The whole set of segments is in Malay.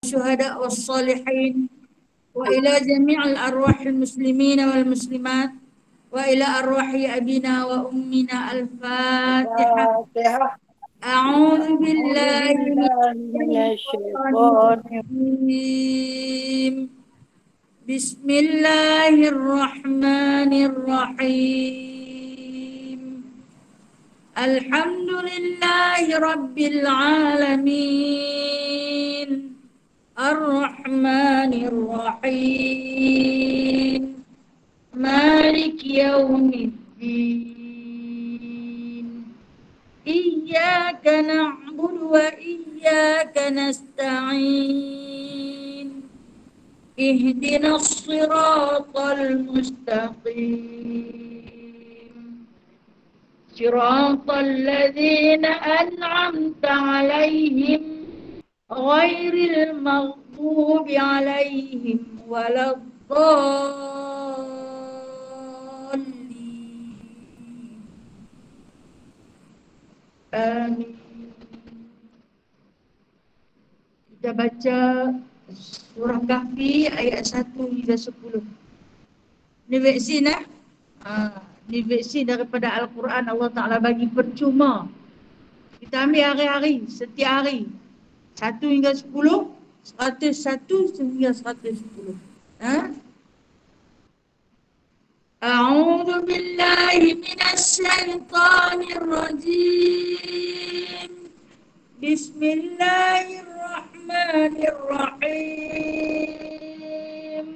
الشهداء والصالحين وإلى جميع الأرواح المسلمين والمسلمات وإلى أرواح أبينا وأمنا الفاتحة. الفاتحة. أعوذ أعوذ بالله من بالله من الشيطان الشيطان. الرجيم. بسم الله الرحمن الرحيم. الحمد لله رب العالمين الرحمن الرحيم مالك يوم الدين إياك نعبد وإياك نستعين اهدنا الصراط المستقيم صراط الذين أنعمت عليهم غير المغضوب عليهم ولا الضالين آمين. Kita baca surah Kahfi ayat 1 hingga 10. Ni vaksin ni vaksin daripada Al-Quran. Allah Ta'ala bagi percuma. Kita ambil hari-hari, setiap hari 1 hingga 10, 101 hingga 110. A'udzu billahi minasy syaithanir rajim. Bismillahirrahmanirrahim.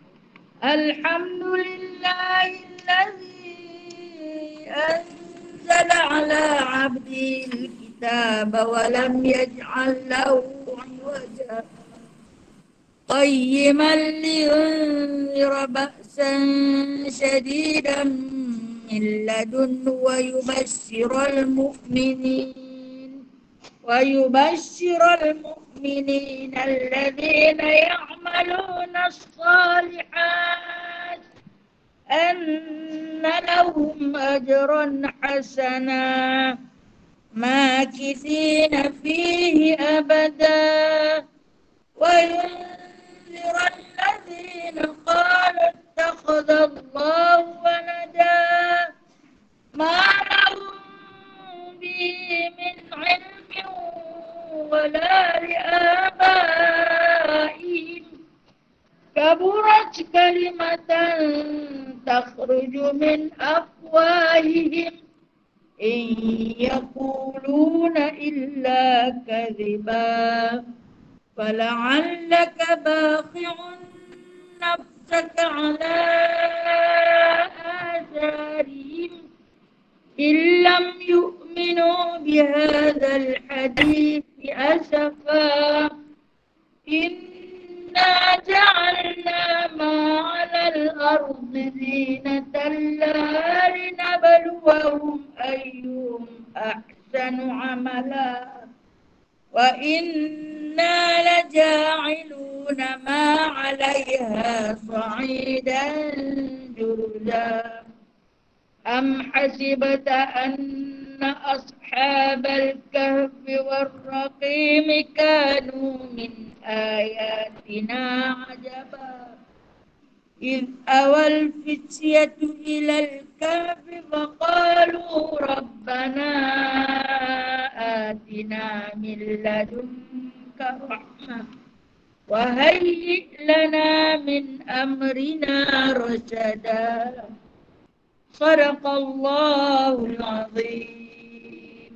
Alhamdulillahilladzi anzala ala 'abdihil kitaba wa lam yaj'al lahu 'iwaja qayyiman liyunzira ba'san shadidan min ladunhu wa yubashshiral mu'minin alladhina ya'maluna as-salihat anna lahum ajran hasana makithina fihi abada wa yunzira alladhina qalu ittakhadha Allahu walada ma lahum bihi min 'ilmin wala li'abaihim kaburat kalimatan takhruju min afwahihim in yaquluna illa kadhiba fala'allaka baqi'un nafsaka 'ala atharihim illam yu'minu bihadzal hadithi asafa inna ja'alna ma 'alal ardi zinatan laha linabluwahum ayyuhum ahsanu 'amala wa inna laja'iluna ma 'alayha sa'idan jurza am hasibta anna ashabal kahfi war-raqim kanu min ayatina ajaba إذ أوى الفتية إلى الكهف فقالوا ربنا آتنا من لدنك رحمة وهيئ لنا من أمرنا رشدا صدق الله العظيم.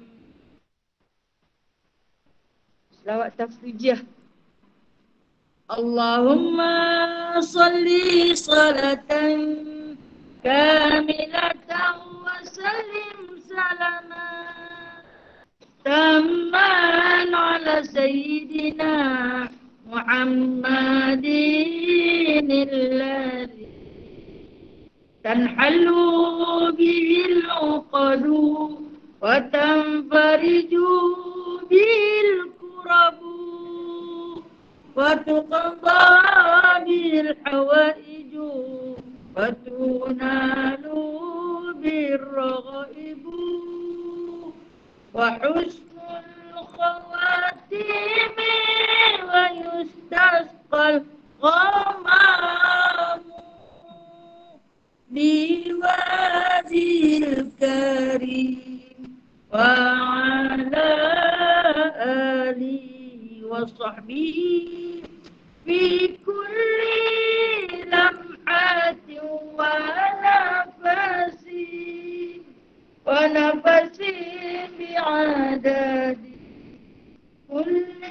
Selawat tafrijah. Allahumma salli salatan kamilatan wa sallim salaman tamman ala sayyidina Muhammadin alladhi tanhalu bihil uqadu wa tanfariju bihil kurabu وتقضى به الحوائج وتنال بالرغائب وحسن الخواتيم ويستفتح غمام بوادي الكريم وعلى آله وصحبه في كل لمحة ونفس بعدد كل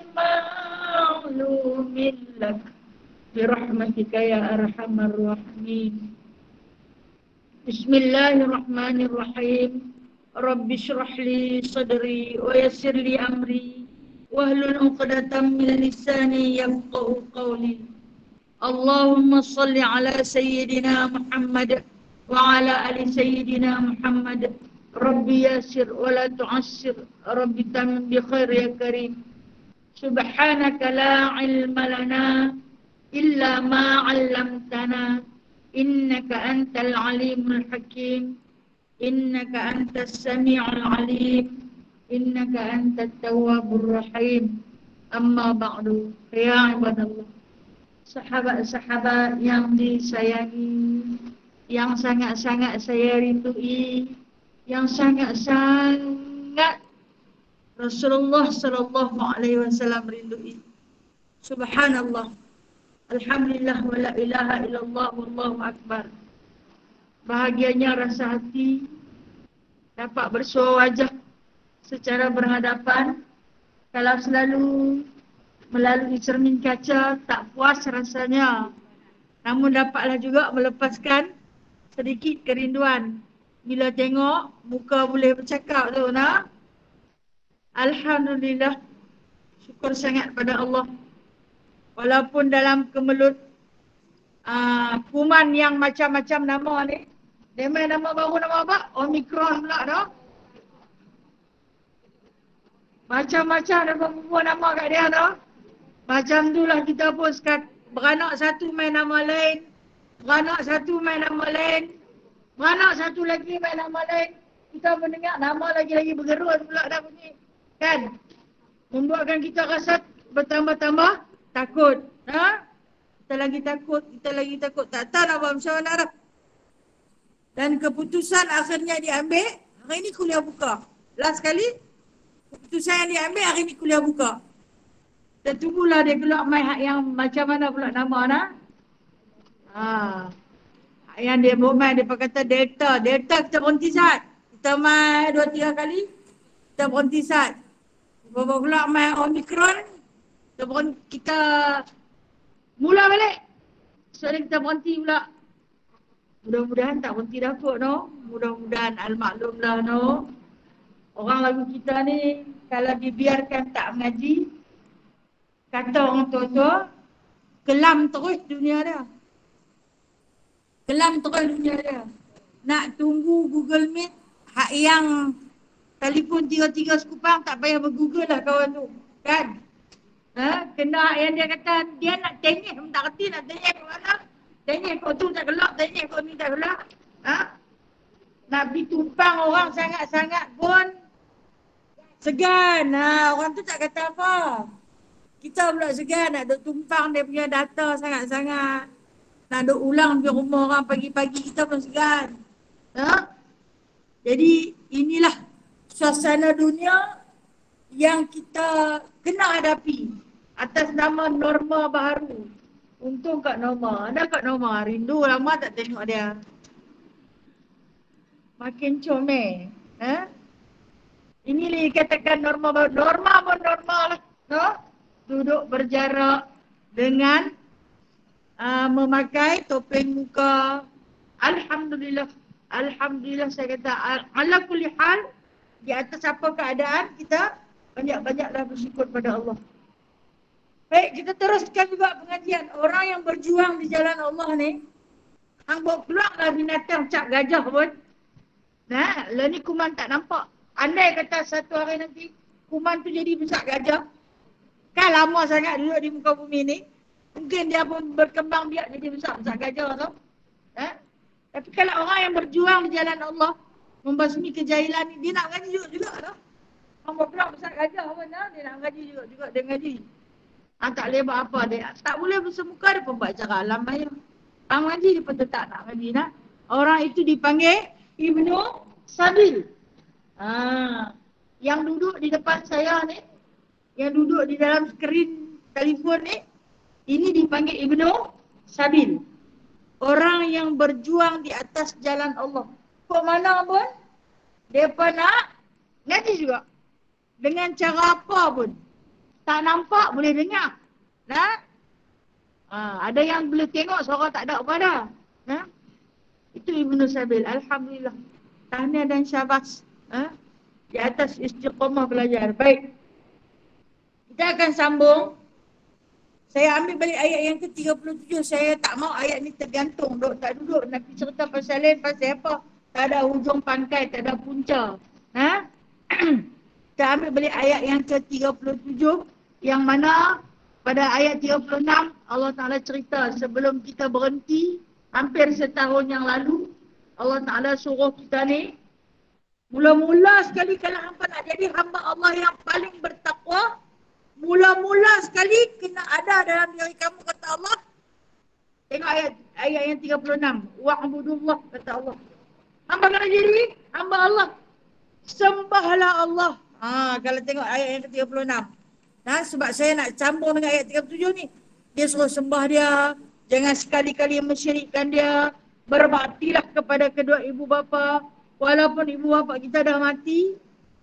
معلوم لك برحمتك يا أرحم الراحمين. بسم الله الرحمن الرحيم. رب اشرح لي صدري ويسر لي أمري واحلل عقدة من لساني يفقهوا قولي. اللهم صل على سيدنا محمد وعلى آل سيدنا محمد. ربي يسر ولا تعسر، ربي تمم بخير يا كريم. سبحانك لا علم لنا إلا ما علمتنا إنك أنت العليم الحكيم. إنك أنت السميع العليم. إنك أنت التواب الرحيم. أما بعد يا عباد الله, sahabat-sahabat yang disayangi, yang sangat-sangat saya rindui, yang sangat-sangat Rasulullah sallallahu alaihi wasallam rindui. Subhanallah, alhamdulillah, wa la ilaha illallah, wallahu akbar. Bahagianya rasa hati dapat bersua wajah secara berhadapan. Kalau selalu melalui cermin kaca tak puas rasanya, namun dapatlah juga melepaskan sedikit kerinduan bila tengok muka boleh bercakap tu, nah. Alhamdulillah, syukur sangat pada Allah. Walaupun dalam kemelut kuman yang macam-macam nama ni, dia main nama baru, nama apa? Omicron pula dah. Macam-macam nama kat dia dah. Macam tu lah kita pun beranak satu main nama lain, beranak satu main nama lain, beranak satu lagi main nama lain. Kita mendengar nama lagi-lagi bergerus pula dah bunyi. Kan? Membuatkan kita rasa bertambah-tambah takut. Ha? Kita lagi takut. Tak tahu nak buat macam mana dah. Dan keputusan akhirnya diambil, hari ni kuliah buka. Last kali, keputusan yang diambil hari ni kuliah buka. Dan tunggulah dia keluar main hak yang macam mana pula nama nak. Yang dia main, dia kata Delta. Delta kita berhenti saat. Kita main 2-3 kali, kita berhenti saat. Bawa pula main Omicron, kita mula balik. Soalnya kita berhenti pula. Mudah-mudahan tak berhenti dah kot, no. Mudah-mudahan al-maklum lah, no. Orang lagu kita ni kalau dibiarkan tak mengaji, kata orang tua-tua, kelam terus dunia dia. Kelam terus dunia dia. Nak tunggu Google Meet, hak yang telefon 3-3 sekupang tak payah ber-Google lah kawan tu. Kan? Kena yang dia kata, dia nak tengih pun tak kerti nak tengih ke mana. Tengih kau tu tak gelap, tengih kau ni tak gelap. Nak pergi tumpang orang sangat-sangat pun segan. Orang tu tak kata apa. Kita pula segan nak duk tumpang dia punya data sangat-sangat. Nak duk ulang di rumah orang pagi-pagi, kita pun segan. Jadi inilah suasana dunia yang kita kena hadapi atas nama norma baru. Untung Kak Norma. Ada Kak Norma, rindu lama tak tengok dia. Makin comel. Ini dikatakan norma baru. Norma pun normal lah. No? Duduk berjarak dengan memakai topeng muka. Alhamdulillah. Alhamdulillah saya kata ala kulli hal, di atas apa keadaan kita banyak-banyaklah bersyukur pada Allah. Baik, kita teruskan juga pengajian. Orang yang berjuang di jalan Allah ni, hang bawa keluarlah binatang cap gajah pun. Nah, lah ni kuman tak nampak. Andai kata satu hari nanti kuman tu jadi besar gajah, kan lama sangat duduk di muka bumi ni, mungkin dia pun berkembang biak jadi besar gajah tu. Tapi kalau orang yang berjuang di jalan Allah, membasmi kejahilan ni, dia nak ngaji juga tu. Orang berperak besar gajah pun, dia nak ngaji juga dia ngaji. Tak boleh buat apa dia. Tak boleh bersemuka, dia pun buat cara alam bayar. Orang ngaji, dia pun tetap nak ngaji nak. Orang itu dipanggil Ibnu Sabil. Yang duduk di depan saya ni, yang duduk di dalam skrin telefon ni, ini dipanggil Ibnu Sabil. Orang yang berjuang di atas jalan Allah. Kok mana pun, mereka nak ngaji juga. Dengan cara apa pun. Tak nampak, boleh dengar. Nah? Ada yang boleh tengok, suara tak ada apa dah. Nah? Itu Ibnu Sabil. Alhamdulillah. Tahniah dan syabas. Di atas istiqamah belajar. Baik. Kita akan sambung. Saya ambil balik ayat yang ke-37. Saya tak mau ayat ni tergantung. Tak duduk. Nak cerita pasal lain. Pasal apa? Tak ada hujung pangkai. Tak ada punca. Kita ambil balik ayat yang ke-37. Yang mana pada ayat 36 Allah Ta'ala cerita sebelum kita berhenti. Hampir setahun yang lalu. Allah Ta'ala suruh kita ni. Mula-mula sekali kalau hampa nak jadi hamba Allah yang paling bertakwa. Mula-mula sekali kena ada dalam diri kamu kata Allah. Tengok ayat yang 36. Wa'budullah kata Allah. Hamba kena jadi hamba Allah. Sembahlah Allah. Kalau tengok ayat yang ke-36. Sebab saya nak campur dengan ayat 37 ni. Dia suruh sembah dia. Jangan sekali-kali mensyirikkan dia. Berbaktilah kepada kedua ibu bapa. Walaupun ibu bapa kita dah mati.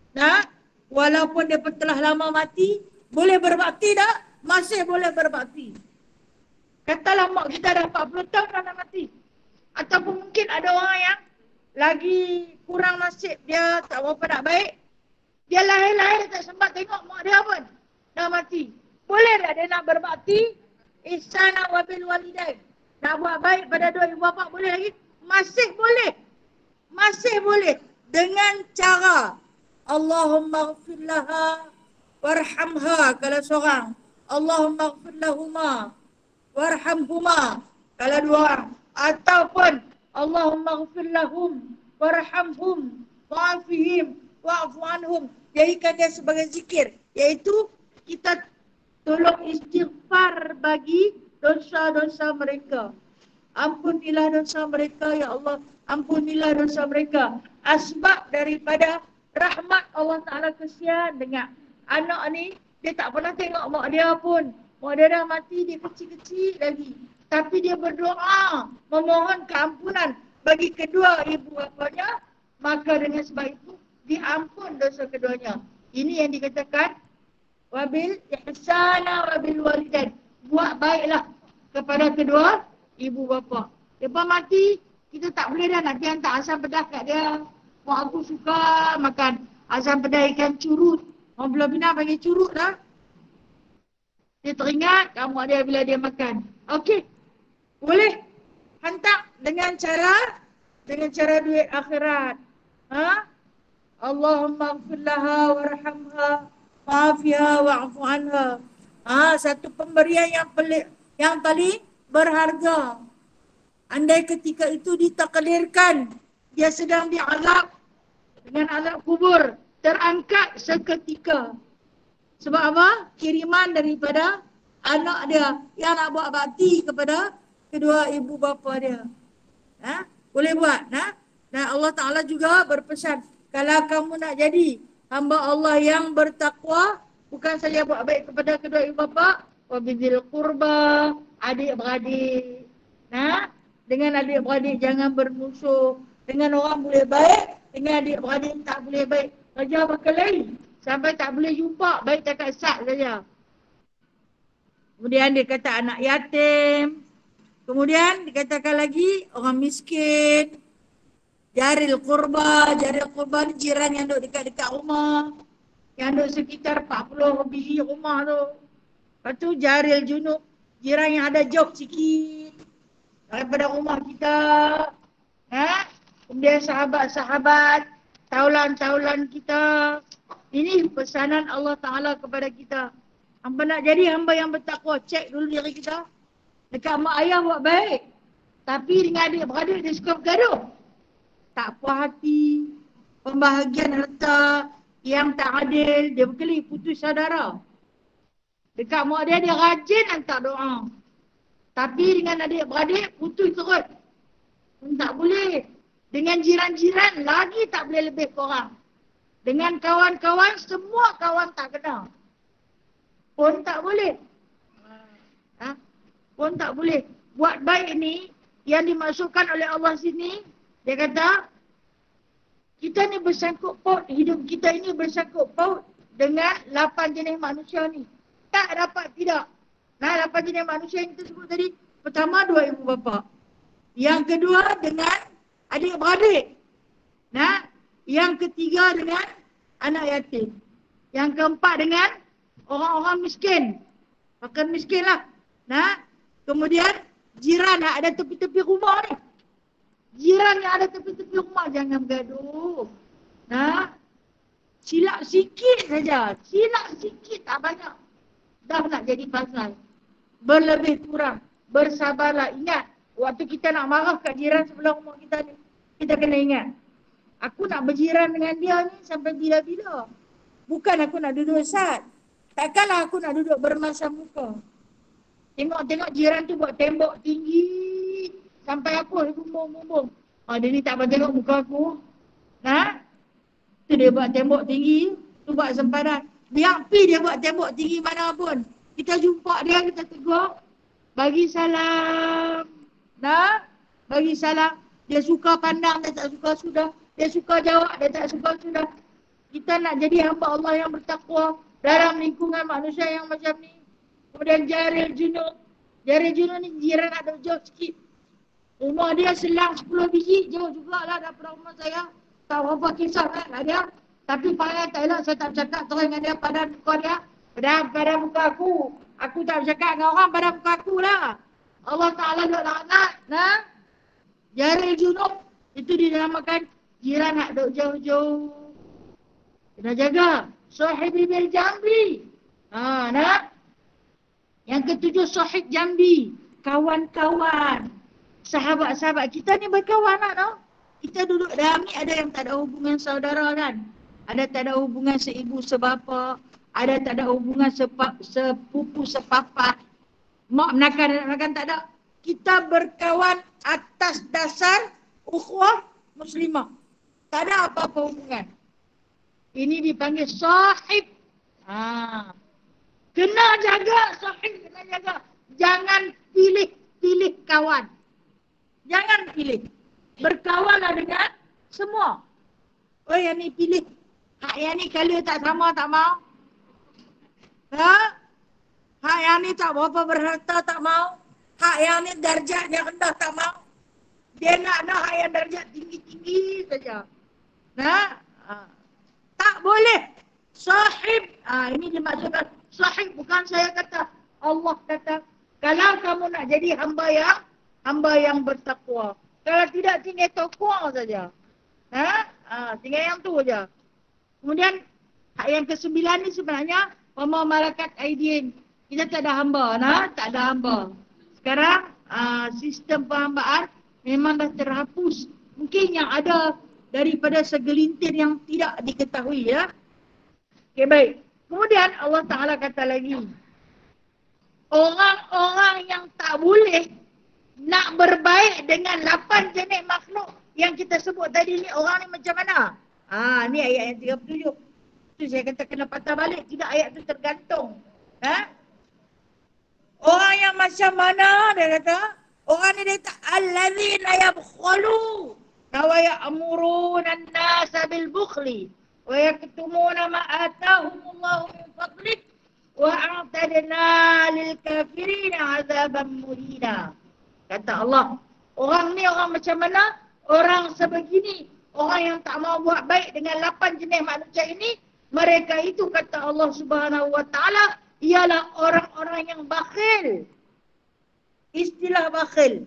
Walaupun dia telah lama mati. Boleh berbakti tak? Masih boleh berbakti. Katalah mak kita dah 40 tahun dah mati. Ataupun mungkin ada orang yang lagi kurang nasib dia tak berapa nak baik. Dia lahir-lahir tak sempat tengok mak dia pun. Dah mati. Boleh tak dia nak berbakti? Ihsana wabil walidain. Nak buat baik pada dua ibu bapa boleh lagi? Masih boleh. Masih boleh. Dengan cara Allahumma ghfir laha warhamha kalau seorang. Allahumma ghfir lahuma warhamhuma kalau dua orang. Ataupun Allahumma ghfir lahum warhamhum wa'afihim wa'afu anhum. Jadikan dia sebagai zikir. Iaitu kita tolong istighfar bagi dosa-dosa mereka. Ampunilah dosa mereka ya Allah. Ampunilah dosa mereka. Asbab daripada rahmat Allah Ta'ala kesian dengan anak ni, dia tak pernah tengok mak dia pun. Mak dia dah mati, dia kecil-kecil lagi. Tapi dia berdoa, memohon keampunan bagi kedua ibu bapanya. Maka dengan sebab itu, diampun dosa keduanya. Ini yang dikatakan, wabil ihsana wabil walidain. Buat baiklah kepada kedua ibu bapa. Lepas mati, kita tak boleh dah nak hantar asam pedas kat dia. Mak aku suka makan asam pedas ikan curut. Orang Pulau Pinang panggil curut lah. Dia teringat kamu dia bila dia makan. Okey. Boleh hantar dengan cara duit akhirat. Allahumma ighfir laha warhamha wa'afiha wa'afu anha. Satu pemberian yang paling berharga. Andai ketika itu ditakdirkan dia sedang diazab dengan azab kubur, terangkat seketika. Sebab apa? Kiriman daripada anak dia yang nak buat bakti kepada kedua ibu bapa dia. Boleh buat. Dan Allah Ta'ala juga berpesan, kalau kamu nak jadi hamba Allah yang bertakwa, bukan saja buat baik kepada kedua ibu bapa, wabidil qurba, adik-beradik. Dengan adik-beradik jangan bermusuh. Dengan orang boleh baik, dengan adik-beradik tak boleh baik. Kerja berkelahi. Sampai tak boleh jumpa, baik cakap sat saja. Kemudian dia kata anak yatim. Kemudian dikatakan lagi orang miskin. Jaril qurba ni jiran yang duduk dekat-dekat rumah. Yang duduk sekitar 40 biji rumah tu. Lepas tu jaril junub, jiran yang ada jauh sikit daripada rumah kita. Kemudian sahabat-sahabat, taulan-taulan kita. Ini pesanan Allah Ta'ala kepada kita. Hamba nak jadi hamba yang bertakwa, cek dulu diri kita. Dekat mak ayah buat baik. Tapi dengan adik-beradik dia suka bergaduh. Tak puas hati, pembahagian harta yang tak adil, dia berkeli putus saudara. Dekat mak dia rajin hantar doa. Tapi dengan adik-beradik, putus terus. Tak boleh. Dengan jiran-jiran, lagi tak boleh lebih korang. Dengan kawan-kawan, semua kawan tak kenal. Pun tak boleh. Ha? Pun tak boleh. Buat baik ni, yang dimasukkan oleh Allah sini, dia kata, kita ni bersangkut paut, hidup kita ini bersangkut paut dengan 8 jenis manusia ni. Tak dapat tidak. Nah, 8 jenis manusia yang kita sebut tadi. Pertama, 2 ibu bapa. Yang kedua, dengan adik-beradik. Nah, yang ketiga dengan anak yatim. Yang keempat dengan orang-orang miskin. Makan miskin lah. Nah, kemudian jiran yang ada tepi-tepi rumah ni. Jiran yang ada tepi-tepi rumah jangan bergaduh. Nah, silap sikit saja. Silap sikit tak banyak. Dah nak jadi pasal. Berlebih kurang. Bersabarlah. Ingat, waktu kita nak marah kat jiran sebelah rumah kita ni, kita kena ingat. Aku nak berjiran dengan dia ni sampai bila-bila. Bukan aku nak duduk sat. Takkanlah aku nak duduk bermasam muka. Tengok jiran tu buat tembok tinggi. Sampai aku bumbung-bumbung. Dia ni tak boleh tengok muka aku. Nah, tu dia buat tembok tinggi. Tu buat sempadan. Biar pi dia buat tembok tinggi mana pun. Kita jumpa dia, kita tegur. Bagi salam. Nah, bagi salam. Dia suka pandang, dia tak suka sudah. Dia suka jawab, dia tak suka sudah. Kita nak jadi hamba Allah yang bertakwa dalam lingkungan manusia yang macam ni. Kemudian Jaril Junub. Jaril Junub ni jiran ada jauh sikit. Rumah dia selang 10 biji, jauh jugalah daripada rumah saya. Tak berapa kisah lah dia. Tapi payah tak elok, saya tak bercakap terus dengan dia pada muka dia. Pada muka aku. Aku tak bercakap dengan orang pada muka aku lah. Allah Ta'ala duduk laknat. Nah, Jaril Junub itu dinamakan jiran nak duduk jauh-jauh. Kena jaga. Sahibi bil jambi. Nah. Yang ketujuh, sahib jambi. Kawan-kawan. Sahabat-sahabat. Kita ni berkawan lah, no? Kita duduk dalam ni, ada yang tak ada hubungan saudara kan? Ada tak ada hubungan seibu sebapa. Ada tak ada hubungan sepupu sepapat. Mak menakan tak ada. Kita berkawan atas dasar ukhuwah muslimah. Tak ada apa-apa hubungan. Ini dipanggil sahib. Kena jaga sahib, kena jaga. Jangan pilih kawan. Jangan pilih. Berkawanlah dengan semua. Oh, yang ni pilih. Hak yang ni kalau tak sama tak mau. Hak yang ni tak berapa berharta tak mau. Hak yang ni darjatnya rendah tak mau. Dia nak hak yang darjat tinggi-tinggi saja. Tak boleh. Sahib. Ini dimaksudkan sahib, bukan saya kata. Allah kata, kalau kamu nak jadi hamba yang bertakwa. Kalau tidak, tinggal takwa saja. Tinggal yang tu saja. Kemudian, hak yang ke-9 ni sebenarnya, Wama malakat aidin. Kita tak ada hamba. Tak ada hamba. Sekarang, sistem penghambaan memang dah terhapus. Mungkin yang ada daripada segelintir yang tidak diketahui, ya. Okey, baik. Kemudian Allah Ta'ala kata lagi, orang-orang yang tak boleh nak berbaik dengan 8 jenis makhluk yang kita sebut tadi ni, orang ni macam mana? Ni ayat yang 37. Tu saya kata kena patah balik, tidak ayat tu tergantung. Orang yang macam mana, dia kata, orang ni dia kata, allazina yabkhalu wa ya'muruna an-nasa bil bukhli wa yaktumuna ma atahumullahu min fadlih wa a'tadna lil kafirin 'adzaban muhina. Kata Allah, orang ni orang macam mana? Orang sebegini, orang yang tak mau buat baik dengan 8 jenis manusia ini, mereka itu kata Allah Subhanahu wa taala ialah orang-orang yang bakhil. Istilah bakhil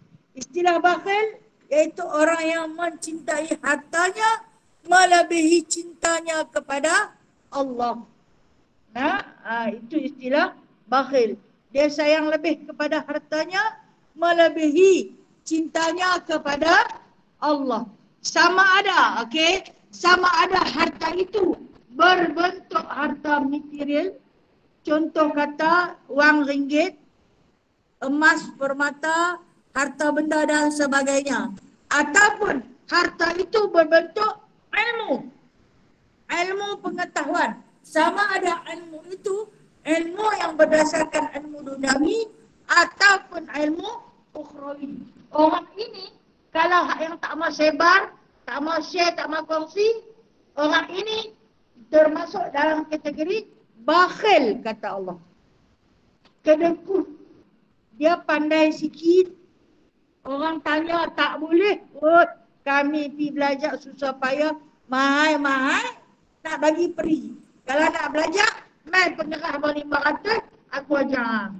iaitu orang yang mencintai hartanya melebihi cintanya kepada Allah. Itu istilah bakhil. Dia sayang lebih kepada hartanya melebihi cintanya kepada Allah. Sama ada, sama ada harta itu berbentuk harta material contoh kata wang ringgit, emas, permata, harta benda dan sebagainya. Ataupun harta itu berbentuk ilmu, ilmu pengetahuan. Sama ada ilmu itu ilmu yang berdasarkan ilmu duniawi ataupun ilmu ukhrawi. Orang ini kalau yang tak mau sebar, tak mau share, tak mau kongsi, orang ini termasuk dalam kategori bakhil, kata Allah. Kedekut. Dia pandai sikit, orang tanya tak boleh. Oh, kami pergi belajar susah payah, mahal-mahal, nak bagi free. Kalau nak belajar, main pengerah $500, aku ajar.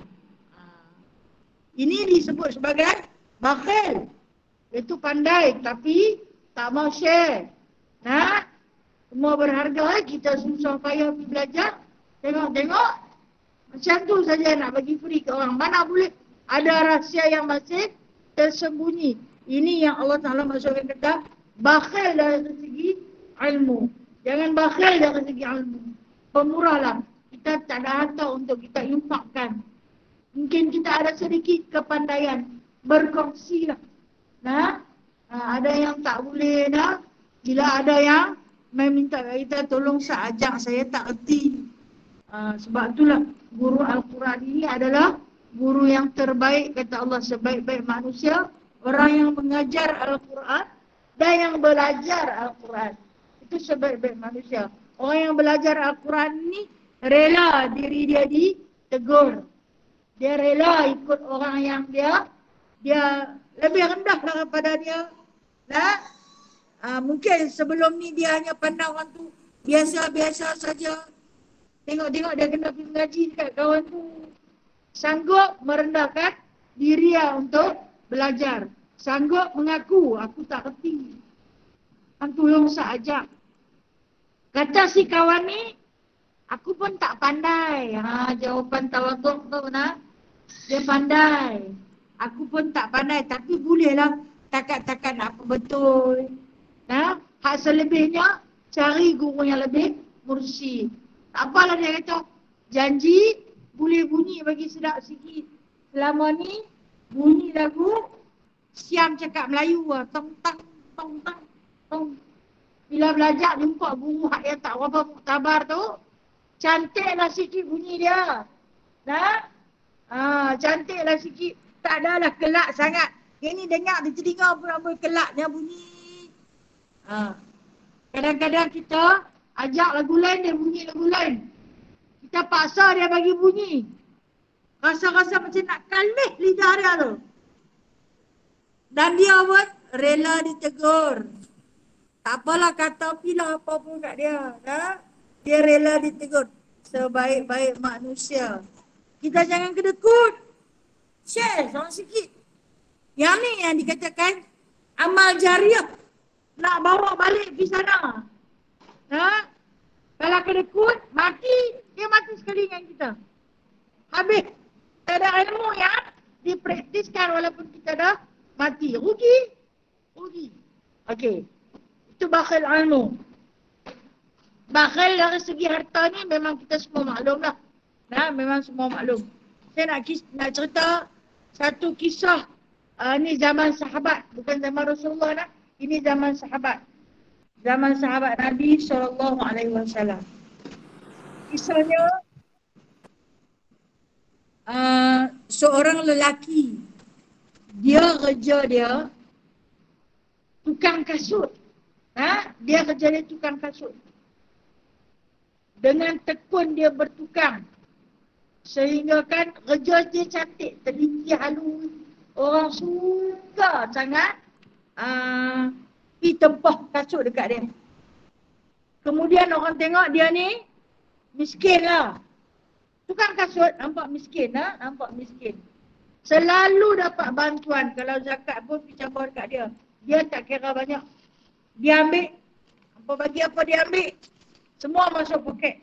Ini disebut sebagai bakhil. Itu pandai tapi tak mau share. Nah, semua berharga, kita susah payah pergi belajar. Tengok-tengok, macam tu saja nak bagi free ke orang. Mana boleh, ada rahsia yang masih tersembunyi. Ini yang Allah Ta'ala maksudkan kata bakhil dari segi ilmu. Jangan bakhil dari segi ilmu. Pemurahlah. Kita tak ada harta untuk kita infakkan. Mungkin kita ada sedikit kepandaian. Berkongsi lah. Nah, ada yang tak boleh dah. Bila ada yang meminta kita tolong seajak, saya tak erti. Sebab itulah guru Al-Quran ini adalah guru yang terbaik, kata Allah, sebaik-baik manusia. Orang yang mengajar Al-Quran dan yang belajar Al-Quran. Itu sebaik-baik manusia. Orang yang belajar Al-Quran ini rela diri dia ditegur. Dia rela ikut orang yang dia lebih rendah daripada dia. Nah, mungkin sebelum ni dia hanya pandang orang tu biasa-biasa saja. Tengok-tengok dia kena pergi mengaji dekat kawan tu. Sanggup merendahkan diri dia untuk belajar. Sanggup mengaku, aku tak kerti. Kan tolong sahaja. Kata si kawan ni, aku pun tak pandai. Jawapan tawaduk tu nah. Dia pandai. Aku pun tak pandai, tapi bolehlah takat-takat apa betul. Nah, hak selebihnya cari guru yang lebih mursyid. Tak apalah dia kata, janji boleh bunyi bagi sedap sikit. Selama ni bunyi lagu Siam cakap Melayu lah. Tong tang tong tang tong. Bila belajar jumpa guru hak yang tak berapa muktabar tu, cantiklah sikit bunyi dia. Nah, cantiklah sikit. Tak adalah kelak sangat. Ini dengar di telinga pun apa kelaknya bunyi. Kadang-kadang kita ajak lagu lain, dia bunyi lagu lain. Kita paksa dia bagi bunyi. Rasa-rasa macam nak kalih lidah dia tu. Dan dia pun rela ditegur. Tak apalah kata pilah apa pun kat dia. Dia rela ditegur. Sebaik-baik manusia. Kita jangan kedekut. Share sama sikit. Yang ni yang dikatakan amal jariah. Nak bawa balik pergi sana. Kalau kedekut, mati. Dia mati sekali dengan kita. Habis. Tak ada ilmu yang dipraktiskan walaupun kita dah mati. Rugi. Okey. Itu bakhil ilmu. Bakhil dari segi harta ni memang kita semua maklum lah. Memang semua maklum. Saya nak cerita satu kisah. Ni zaman sahabat. Bukan zaman Rasulullah lah. Ini zaman sahabat. Zaman sahabat Nabi SAW. Kisahnya, seorang lelaki, dia kerja dia tukang kasut. Dia kerja dia tukang kasut. Dengan tekun dia bertukang. Sehingga kan kerja dia cantik, teliti halus. Orang suka sangat pergi tempah kasut dekat dia. Kemudian orang tengok dia ni miskin lah. Tukang kasut nampak miskin lah. Nampak miskin. Selalu dapat bantuan. Kalau zakat pun pergi campur dekat dia. Dia tak kira banyak. Dia ambil. Apa bagi apa dia ambil. Semua masuk poket.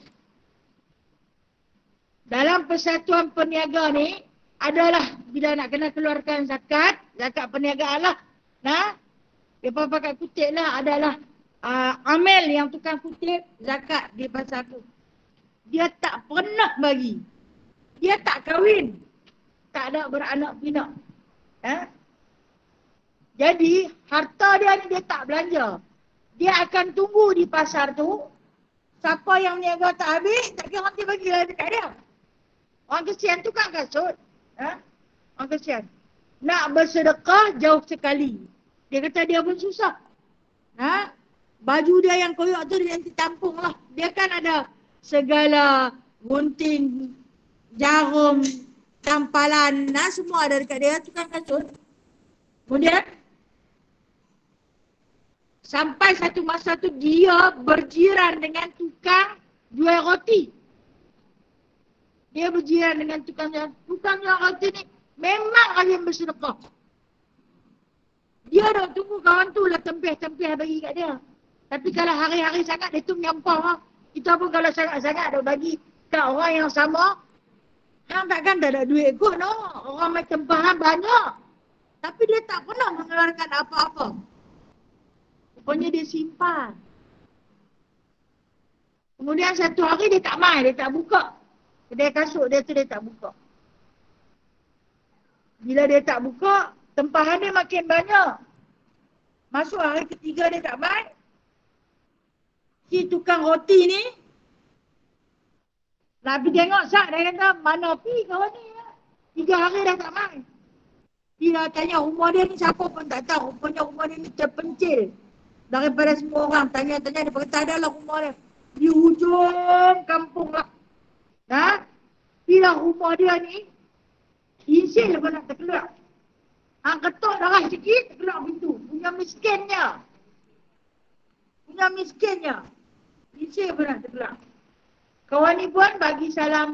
Dalam persatuan peniaga ni adalah bila nak kena keluarkan zakat perniagaan lah. Dia pakai kutip lah adalah amil yang tukang kutip zakat di pasar tu. Dia tak pernah bagi. Dia tak kahwin. Tak ada beranak pinak. Jadi harta dia ni dia tak belanja. Dia akan tunggu di pasar tu. Siapa yang niaga tak habis, tak kira nanti bagilah dekat dia. Orang kesian tu kan kasut. Orang kesian. Nak bersedekah jauh sekali. Dia kata dia pun susah. Baju dia yang koyak tu dia nanti tampung lah. Dia kan ada segala gunting, jarum, tampalan, semua ada dekat dia. Tukang kasut. Kemudian sampai satu masa tu dia berjiran dengan tukang jual roti. Dia berjiran dengan tukang jual roti ni memang rajin bersedekah. Dia dah tunggu kawan tu lah tempih-tempih bagi kat dia. Tapi kalau hari-hari sangat dia tu menyampah lah. Kita pun kalau sangat-sangat dah bagi kat orang yang sama, hang takkan tak ada duit kot no. Orang main tempahan banyak. Tapi dia tak pernah mengeluarkan apa-apa. Rupanya dia simpan. Kemudian satu hari dia tak main, dia tak buka. Kedai kasut dia tu dia tak buka. Bila dia tak buka, tempahan dia makin banyak. Masuk hari ketiga dia tak main. Si tukang roti ni, Nabi tengok sat, dia kata, mana pi kawan ni? 3 hari dah tak main. Dia tanya rumah dia ni siapa pun tak tahu. Rupanya rumah dia ni terpencil. Daripada semua orang tanya-tanya, dia berkata adalah rumah dia. Di hujung kampung lah. Bila rumah dia ni, isil pun nak terkeluar. Hang ketuk darah sikit, terkeluar pintu. Punya miskinnya. Isil pun nak terkeluar. Kawan ni pun bagi salam.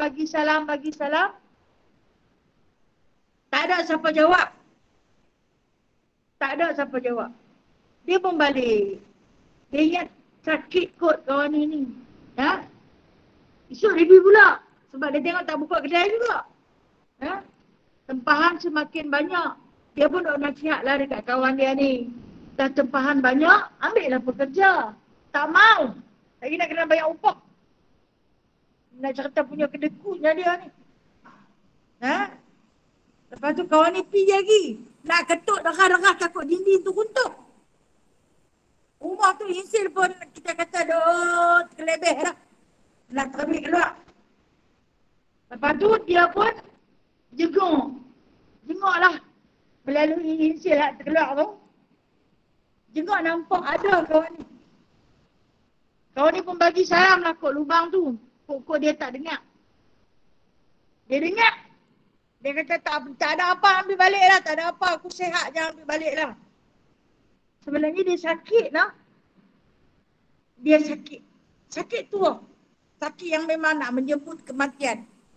Tak ada siapa jawab. Dia pun balik. Dia ingat sakit kot kawan ni. Esok lebih pula. Sebab dia tengok tak buka kedai juga. Tempahan semakin banyak. Dia pun nak nasihat lah dekat kawan dia ni. Dah tempahan banyak, ambil lah pekerja. Tak mau. Lagi nak kena bayar upah. Nak cerita punya kedekunya dia ni. Lepas tu kawan ni pergi lagi. Nak ketuk darah-darah takut dinding tu runtuh. Rumah tu insil pun kita kata terlebih lah. Nak terbit keluar. Lepas tu dia pun jenguk lah. Melalui insil lah terkeluar tu. Jenguk nampak ada kawan ni. Kawan ni pun bagi salam lah kot lubang tu. Kok dia tak dengar. Dia dengar. Dia kata tak ada apa, ambil balik lah. Tak ada apa, aku sihat je, ambil balik lah. Sebenarnya dia sakit lah. Dia sakit. Sakit tua. Sakit yang memang nak menjemput kematian.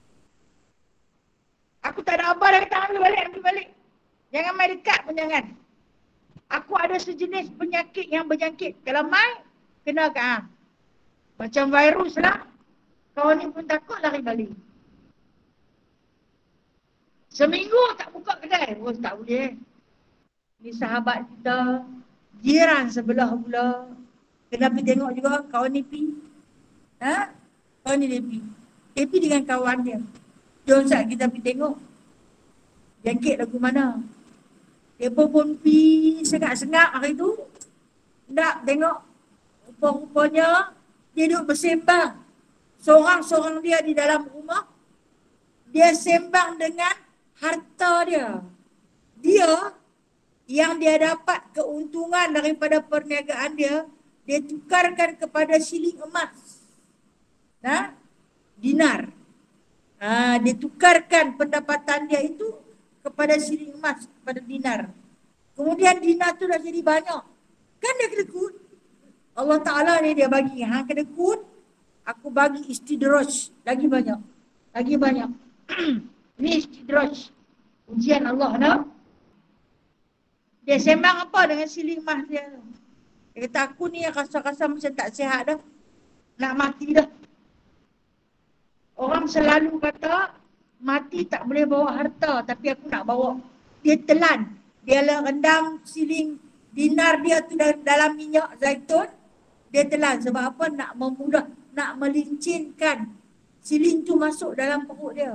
Aku tak ada apa dah, kata ambil balik. Jangan main dekat pun jangan. Aku ada sejenis penyakit yang berjangkit. Kalau main, kena ke hang. Macam virus lah. Kawan ni pun takut lari balik. Seminggu tak buka kedai. Tak boleh. Ni sahabat kita. Jiran sebelah pula. Kena pergi tengok juga kawan ni pergi. Kawan ni dia pergi. Dia pergi dengan kawan dia. Jom saat kita pergi tengok. Jangkit lagu mana. Dia pun pergi sengak-sengak hari tu. Tak tengok. Rupa-rupanya dia duduk bersembang. Seorang-seorang dia di dalam rumah. Dia sembang dengan harta dia. Dia yang dia dapat keuntungan daripada perniagaan dia, dia tukarkan kepada siling emas. Dinar. Dia tukarkan pendapatan dia itu kepada siling emas, kepada dinar. Kemudian dinar tu dah jadi banyak. Kan dia kedekut. Allah Ta'ala ni dia bagi. Kedekut, aku bagi istidraj. Lagi banyak. Ini istidraj. Ujian Allah nak. Dia sembang apa dengan siling emas dia. Dia kata aku ni rasa-rasa macam tak sihat dah. Nak mati dah. Orang selalu kata mati tak boleh bawa harta. Tapi aku nak bawa. Dia telan. Dia rendam siling dinar dia tu dalam minyak zaitun. Dia telan. Sebab apa? Nak memudah. Nak melincinkan Silin tu masuk dalam perut dia.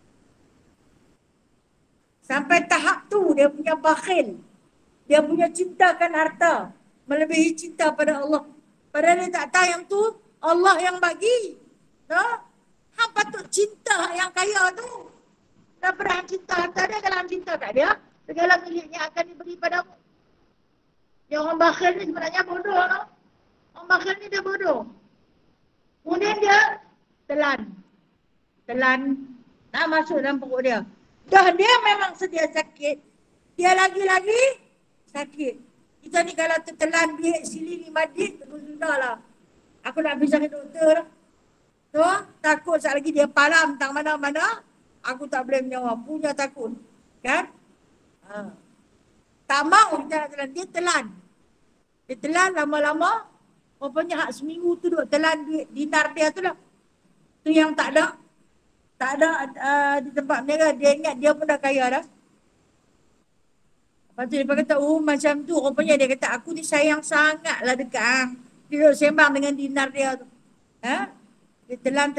Sampai tahap tu dia punya bakhil. Dia punya cintakan harta melebihi cinta pada Allah. Padahal dia tak tahu yang tu Allah yang bagi. No? Hang patut cinta yang kaya tu. Daripada cinta harta dia, kalau cinta tak dia, segala miliknya akan diberi padamu. Yang orang bakhil ni sebenarnya bodoh. No? Orang bakhil ni dia bodoh. Kemudian dia telan. Telan nak masuk dalam perut dia. Dah dia memang sedia sakit. Dia lagi-lagi sakit. Kita ni kalau tertelan bilik sili 5 dik, terus sudahlah. Aku nak pergi cari doktor lah. Tu, takut sekali lagi dia palam tang mana-mana. Aku tak boleh menjawab. Punya takut. Kan? Ha. Tak mau kita nak telan. Dia telan. Dia telan lama-lama. Rupanya hak seminggu tu duk telan dinar dia tu lah. Tu yang tak ada. Tak ada di tempat mereka. Dia ingat dia pun dah kaya dah. Lepas tu dia kata, oh macam tu. Rupanya dia kata, aku ni sayang sangat lah dekat hang. Dia duduk sembang dengan dinar dia tu. Ha? Dia telan.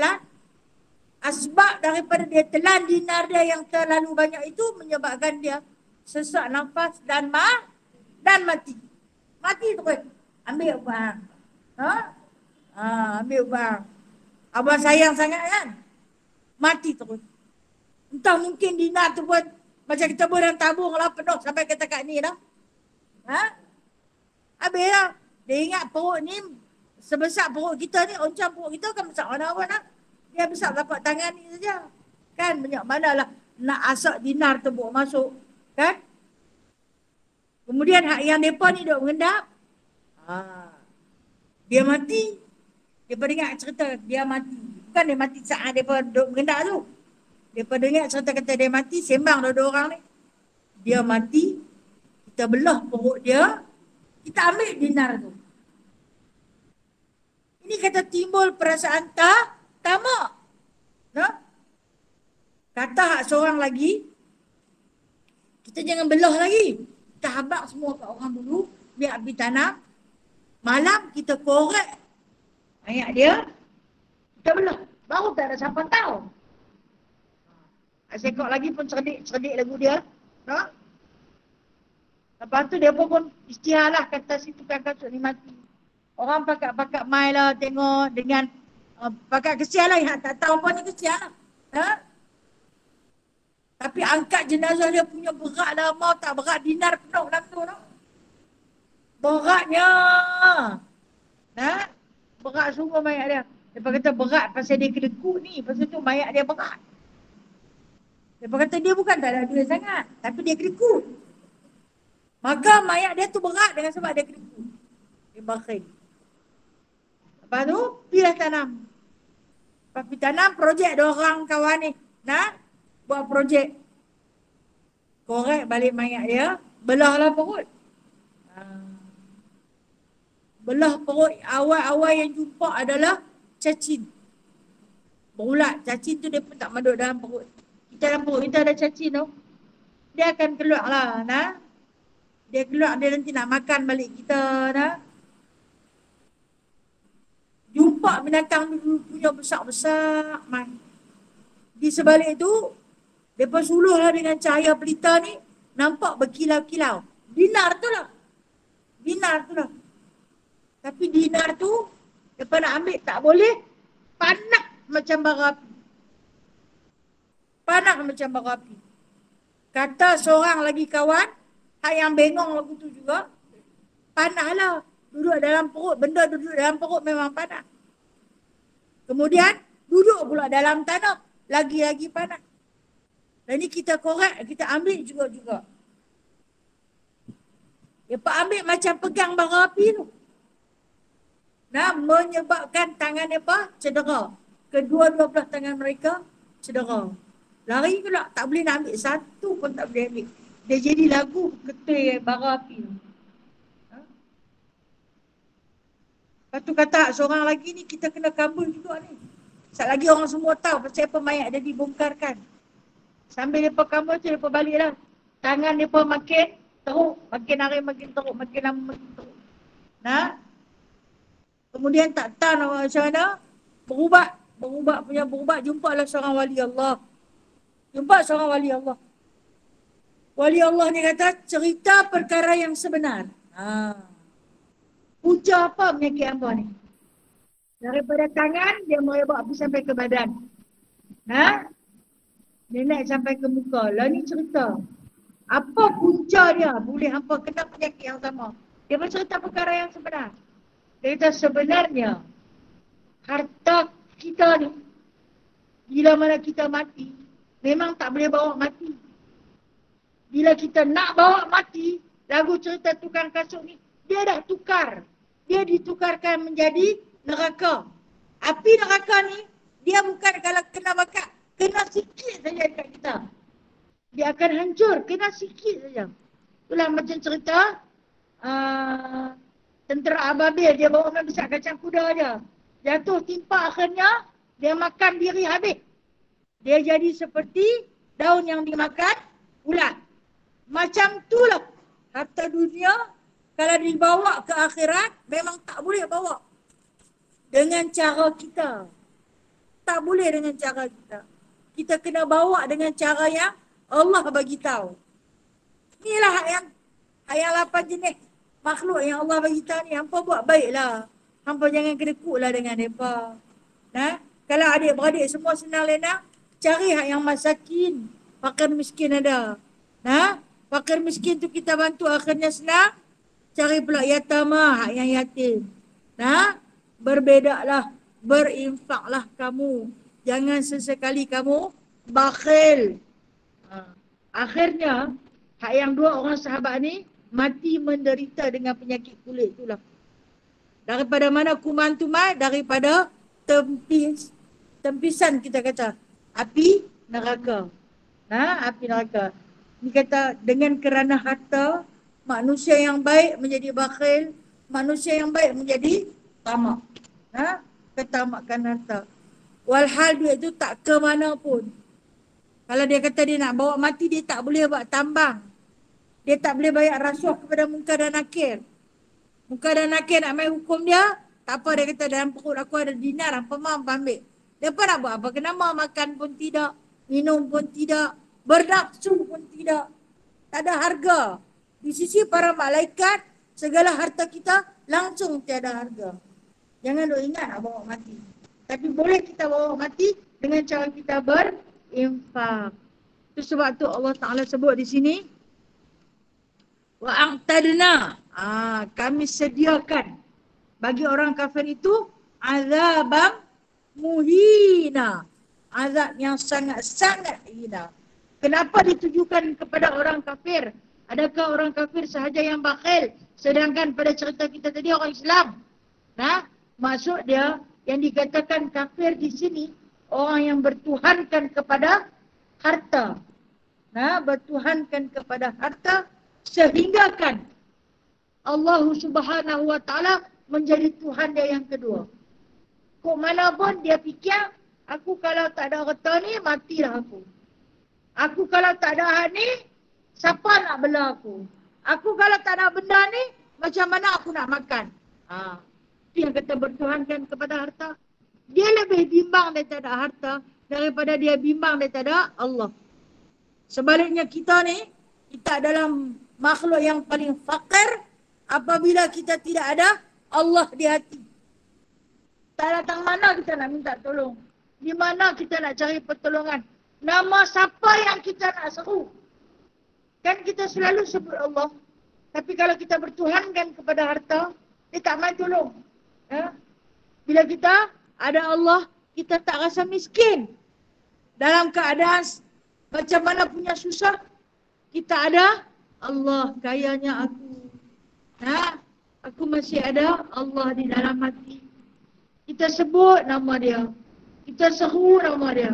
Asbab daripada dia telan dinar dia yang terlalu banyak itu menyebabkan dia sesak nafas dan mati. Mati tu kan. Ambil ubat. Ha? Ambil ubat. Abang sayang sangat kan? Mati terus. Entah mungkin dinar tu pun macam kita berang tabung lah penuh sampai ke tekak ni dah. Ha? Habis lah. Dia ingat perut ni sebesar perut kita ni, oncam perut kita kan besar mana apa nak. Dia besar tapak tangan ni saja. Kan banyak manalah nak asak dinar tu buat masuk. Kan? Kemudian hak yang mereka ni duk mengendap. Dia mati. Dia dengar cerita dia mati. Bukan dia mati saat dia duk mengendap tu. Dia dengar cerita kata dia mati, sembang dua orang ni. Dia mati, kita belah perut dia, kita ambil dinar tu. Ini kata timbul perasaan tamak. No? Kata hak seorang lagi, kita jangan belah lagi. Kita habak semua kat orang dulu, biar pergi tanam. Malam kita korek ayat dia, kita belah. Baru tak ada siapa tahu. Sekok lagi pun cerdik lagu dia. No? Lepas tu dia pun istiharlah kata si tukang kasut ni mati. Orang pakat mai lah tengok dengan pakat kesian lah. Yang tak tahu pun ni kesian lah. Ha? Tapi angkat jenazah dia punya berat lah. Mau tak berat dinar penuh dalam tu. No? Beratnya. Ha? Berat sungguh mayat dia. Dia kata berat pasal dia kedekut ni. Pasal tu mayat dia berat. Dia kata dia bukan tak ada duit sangat. Tapi dia kedekut. Maka mayat dia tu berat dengan sebab dia kedekut. Dia bakhil. Lepas tu, pergilah tanam. Lepas pergi tanam, projek dua orang kawan ni. Nak buat projek. Korek balik mayat dia. Belahlah perut. Belah perut awal-awal yang jumpa adalah cacing. Berulat. Cacing tu dia pun tak masuk dalam perut. Kita dalam perut kita ada cacing tu. Dia akan keluar lah. Nah. Dia keluar, dia nanti nak makan balik kita. Nah. Jumpa binatang dulu punya besar-besar. Di sebalik tu, mereka suluh lah dengan cahaya pelita ni. Nampak berkilau-kilau. Dinar tu lah. Dinar tu lah. Tapi dinar tu, mereka nak ambil tak boleh. Panak macam bara api. Panak macam bara api. Kata seorang lagi kawan, hak yang bengong lagu tu juga, panahlah. Duduk dalam perut, benda duduk dalam perut memang panas. Kemudian, duduk pula dalam tanah, lagi-lagi panas. Dan ni kita korek, kita ambil juga-juga. Dia ambil macam pegang bara api tu. Nah, menyebabkan tangan mereka cedera. Kedua-dua belah tangan mereka cedera. Lari pula, tak boleh nak ambil. Satu pun tak boleh ambil. Dia jadi lagu ketul bara api tu. Lepas tu kata seorang lagi ni, kita kena kabul juga ni. Sekali lagi orang semua tahu pasal apa mayat dia dibongkarkan. Sambil mereka kabul tu, mereka balik lah. Tangan mereka makin teruk. Makin hari makin teruk. Makin lama makin teruk. Nah. Kemudian tak tahu macam mana. Berubat. berubat, jumpalah seorang wali Allah. Jumpa seorang wali Allah. Wali Allah ni kata, cerita perkara yang sebenar. Punca apa penyakit hamba ni? Daripada tangan, dia merebak api sampai ke badan. Dia naik sampai ke muka. Lah ni cerita. Apa punca dia boleh hampa kena penyakit yang sama? Dia bercerita perkara yang sebenar. Dia kata sebenarnya, harta kita ni, bila mana kita mati, memang tak boleh bawa mati. Bila kita nak bawa mati, lagu cerita tukang kasut ni, dia dah tukar. Dia ditukarkan menjadi neraka. Api neraka ni, dia bukan kalau kena bakar, kena sikit saja dekat kita. Dia akan hancur, kena sikit saja. Itulah macam cerita tentera Ababil, dia bawa orang besar kacang kuda je. Jatuh timpa akhirnya, dia makan diri habis. Dia jadi seperti daun yang dimakan ulat. Macam itulah harta dunia, kalau dibawa ke akhirat, memang tak boleh bawa dengan cara kita. Tak boleh dengan cara kita. Kita kena bawa dengan cara yang Allah bagi tahu. Inilah yang 8 jenis makhluk yang Allah bagi tahu ni. Hampa buat baiklah. Hampa jangan kedekutlah dengan mereka. Kalau adik-beradik semua senang lenang, cari hak yang masakin. Fakir miskin ada. Fakir miskin tu kita bantu akhirnya senang. Cari pula yatama, hak yang yatim. Berbedalah, berinfaklah kamu. Jangan sesekali kamu bakhil. Akhirnya, hak yang 2 orang sahabat ni mati menderita dengan penyakit kulit itulah. Daripada mana kuman tu mai? Daripada tempisan kita kata. Api neraka. Api neraka. Ini kata dengan kerana harta, manusia yang baik menjadi bakhil, manusia yang baik menjadi tamak. Ketamakan harta. Walhal dia itu tak ke mana pun. Kalau dia kata dia nak bawa mati, dia tak boleh buat tambang. Dia tak boleh bayar rasuah kepada Munkar dan Nakir. Munkar dan Nakir nak main hukum dia, tak apa, dia kata dalam perut aku ada dinar, apa mampu ambil. Dia pun nak buat apa? Kenapa makan pun tidak, minum pun tidak, bernafsu pun tidak. Tak ada harga. Di sisi para malaikat, segala harta kita langsung tiada harga. Jangan duk ingat nak bawa mati. Tapi boleh kita bawa mati dengan cara kita berinfak. Itu sebab tu Allah Ta'ala sebut di sini, wa'aqtadna, kami sediakan bagi orang kafir itu azabam muhina, azab yang sangat-sangat hina. Kenapa ditujukan kepada orang kafir? Adakah orang kafir sahaja yang bakhil? Sedangkan pada cerita kita tadi orang Islam. Maksud dia yang dikatakan kafir di sini orang yang bertuhankan kepada harta. Bertuhankan kepada harta sehinggakan Allah Subhanahu wa taala menjadi Tuhan dia yang kedua. Kok mana pun dia fikir, aku kalau tak ada harta ni matilah aku. Aku kalau tak ada hak ni, siapa nak bela aku? Aku kalau tak ada benda ni, macam mana aku nak makan? Itu yang kata bertuhankan kepada harta. Dia lebih bimbang daripada harta daripada dia bimbang daripada Allah. Sebaliknya kita ni, kita dalam makhluk yang paling fakir apabila kita tidak ada Allah di hati. Tak datang mana kita nak minta tolong. Di mana kita nak cari pertolongan. Nama siapa yang kita nak seru. Kan kita selalu sebut Allah. Tapi kalau kita bertuhankan kepada harta, dia tak main tolong. Bila kita ada Allah, kita tak rasa miskin. Dalam keadaan macam mana punya susah, kita ada Allah, kayanya aku. Aku masih ada Allah di dalam hati. Kita sebut nama dia. Kita seru nama dia.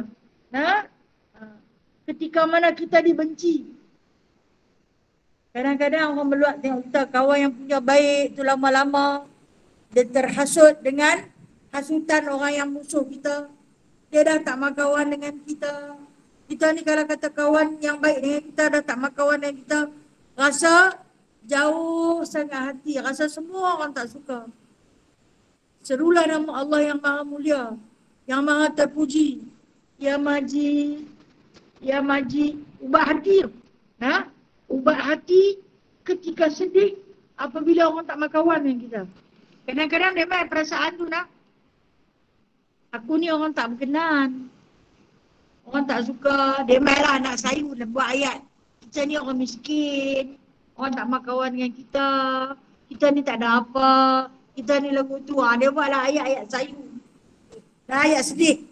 Ketika mana kita dibenci. Kadang-kadang orang meluat tengok kita, kawan yang punya baik tu lama-lama dia terhasut dengan hasutan orang yang musuh kita. Dia dah tak mahu kawan dengan kita. Kita ni kalau kata kawan yang baik dengan kita, dah tak mahu kawan dengan kita, rasa jauh sangat hati. Rasa semua orang tak suka. Serulah nama Allah yang maha mulia. yang maha terpuji, yang majid, yang majid. Ubah hati. Ubah hati ketika sedih apabila orang tak makan kawan dengan kita. Kadang-kadang dia main perasaan tu aku ni orang tak berkenan. Orang tak suka. Dia main lah nak sayu dan buat ayat. Kita ni orang miskin. Orang tak makan kawan dengan kita. Kita ni tak ada apa. Kita ni lagu tu. Dia buatlah ayat-ayat sayu. Dan ayat sedih.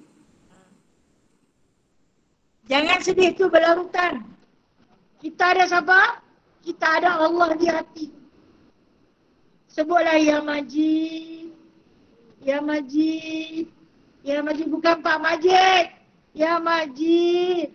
Jangan sedih tu berlarutan. Kita ada siapa? Kita ada Allah di hati. Sebutlah Ya Majid. Ya Majid. Ya Majid bukan Pak Majid. Ya Majid.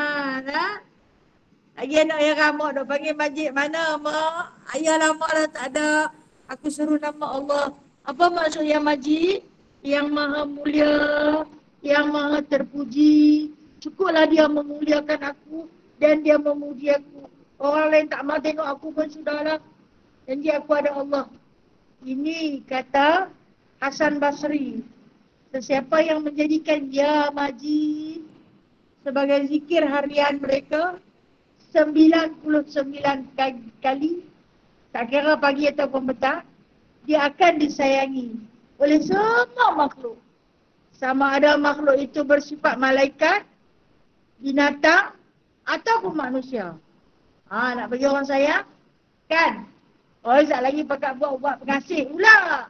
Lagi anak yang ramah dah panggil Majid. Mana mak? Ayah lama dah tak ada. Aku suruh nama Allah. Apa maksud Ya Majid? Yang maha mulia. Yang maha terpuji. Cukuplah dia memuliakan aku. Dan dia memuji aku. Orang lain tak mahu tengok aku pun sudahlah. Janji aku ada Allah. Ini kata Hasan Basri. Sesiapa yang menjadikan Ya Majid sebagai zikir harian mereka 99 kali, tak kira pagi ataupun petang, dia akan disayangi oleh semua makhluk. Sama ada makhluk itu bersifat malaikat, binatang ataupun manusia. Nak bagi orang sayang? Kan? Sekejap lagi pakat buat pengasih pula.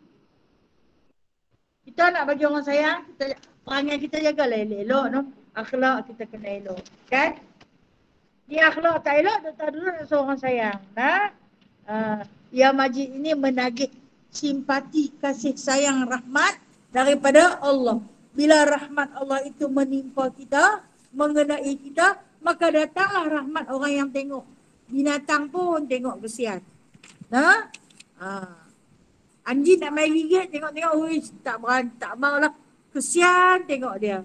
Kita nak bagi orang sayang, perangai kita jagalah elok-elok. No? Akhlak kita kena elok. Kan? Ni akhlak tak elok, tak dulu nak seorang sayang. Ya Majid ini menagih simpati, kasih sayang, rahmat daripada Allah. Bila rahmat Allah itu menimpa kita, mengenai kita, maka datanglah rahmat orang yang tengok. Binatang pun tengok kesian. Anjing nak main gigit, tengok-tengok, tak maulah. Kesian tengok dia.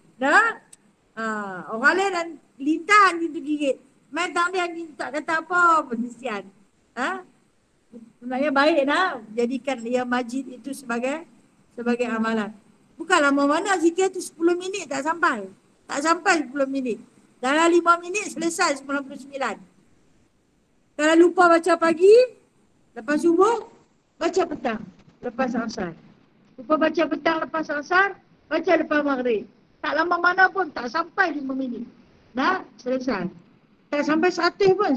Orang lain dan lintah anjing tu gigit. Main tak dia anjing tak kata apa pun kesian. Sebenarnya baik jadikan Ya Majid itu sebagai amalan. Bukanlah mana zikir tu 10 minit tak sampai. Tak sampai 10 minit. Dalam 5 minit selesai 99. Kalau lupa baca pagi, lepas subuh, baca petang, lepas asar. Lupa baca petang lepas asar, baca lepas maghrib. Tak lama mana pun, tak sampai 5 minit. Selesai. Tak sampai 100 pun,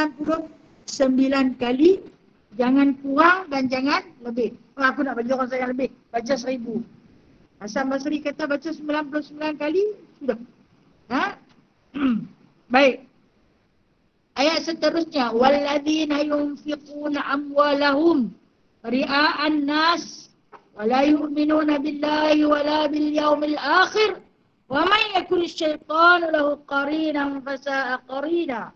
99 kali. Jangan kurang dan jangan lebih. Aku nak bagi orang saya lebih, baca 1000. Hasan Basri kata baca 99 kali, sudah. Baik. Ayat seterusnya, walladzina yunfiquna amwalahum ria'an nas wa la yu'minuna billahi wa la bil yaumil akhir wa man yakun asyaitanu lahu qarinan fasa'a qarina.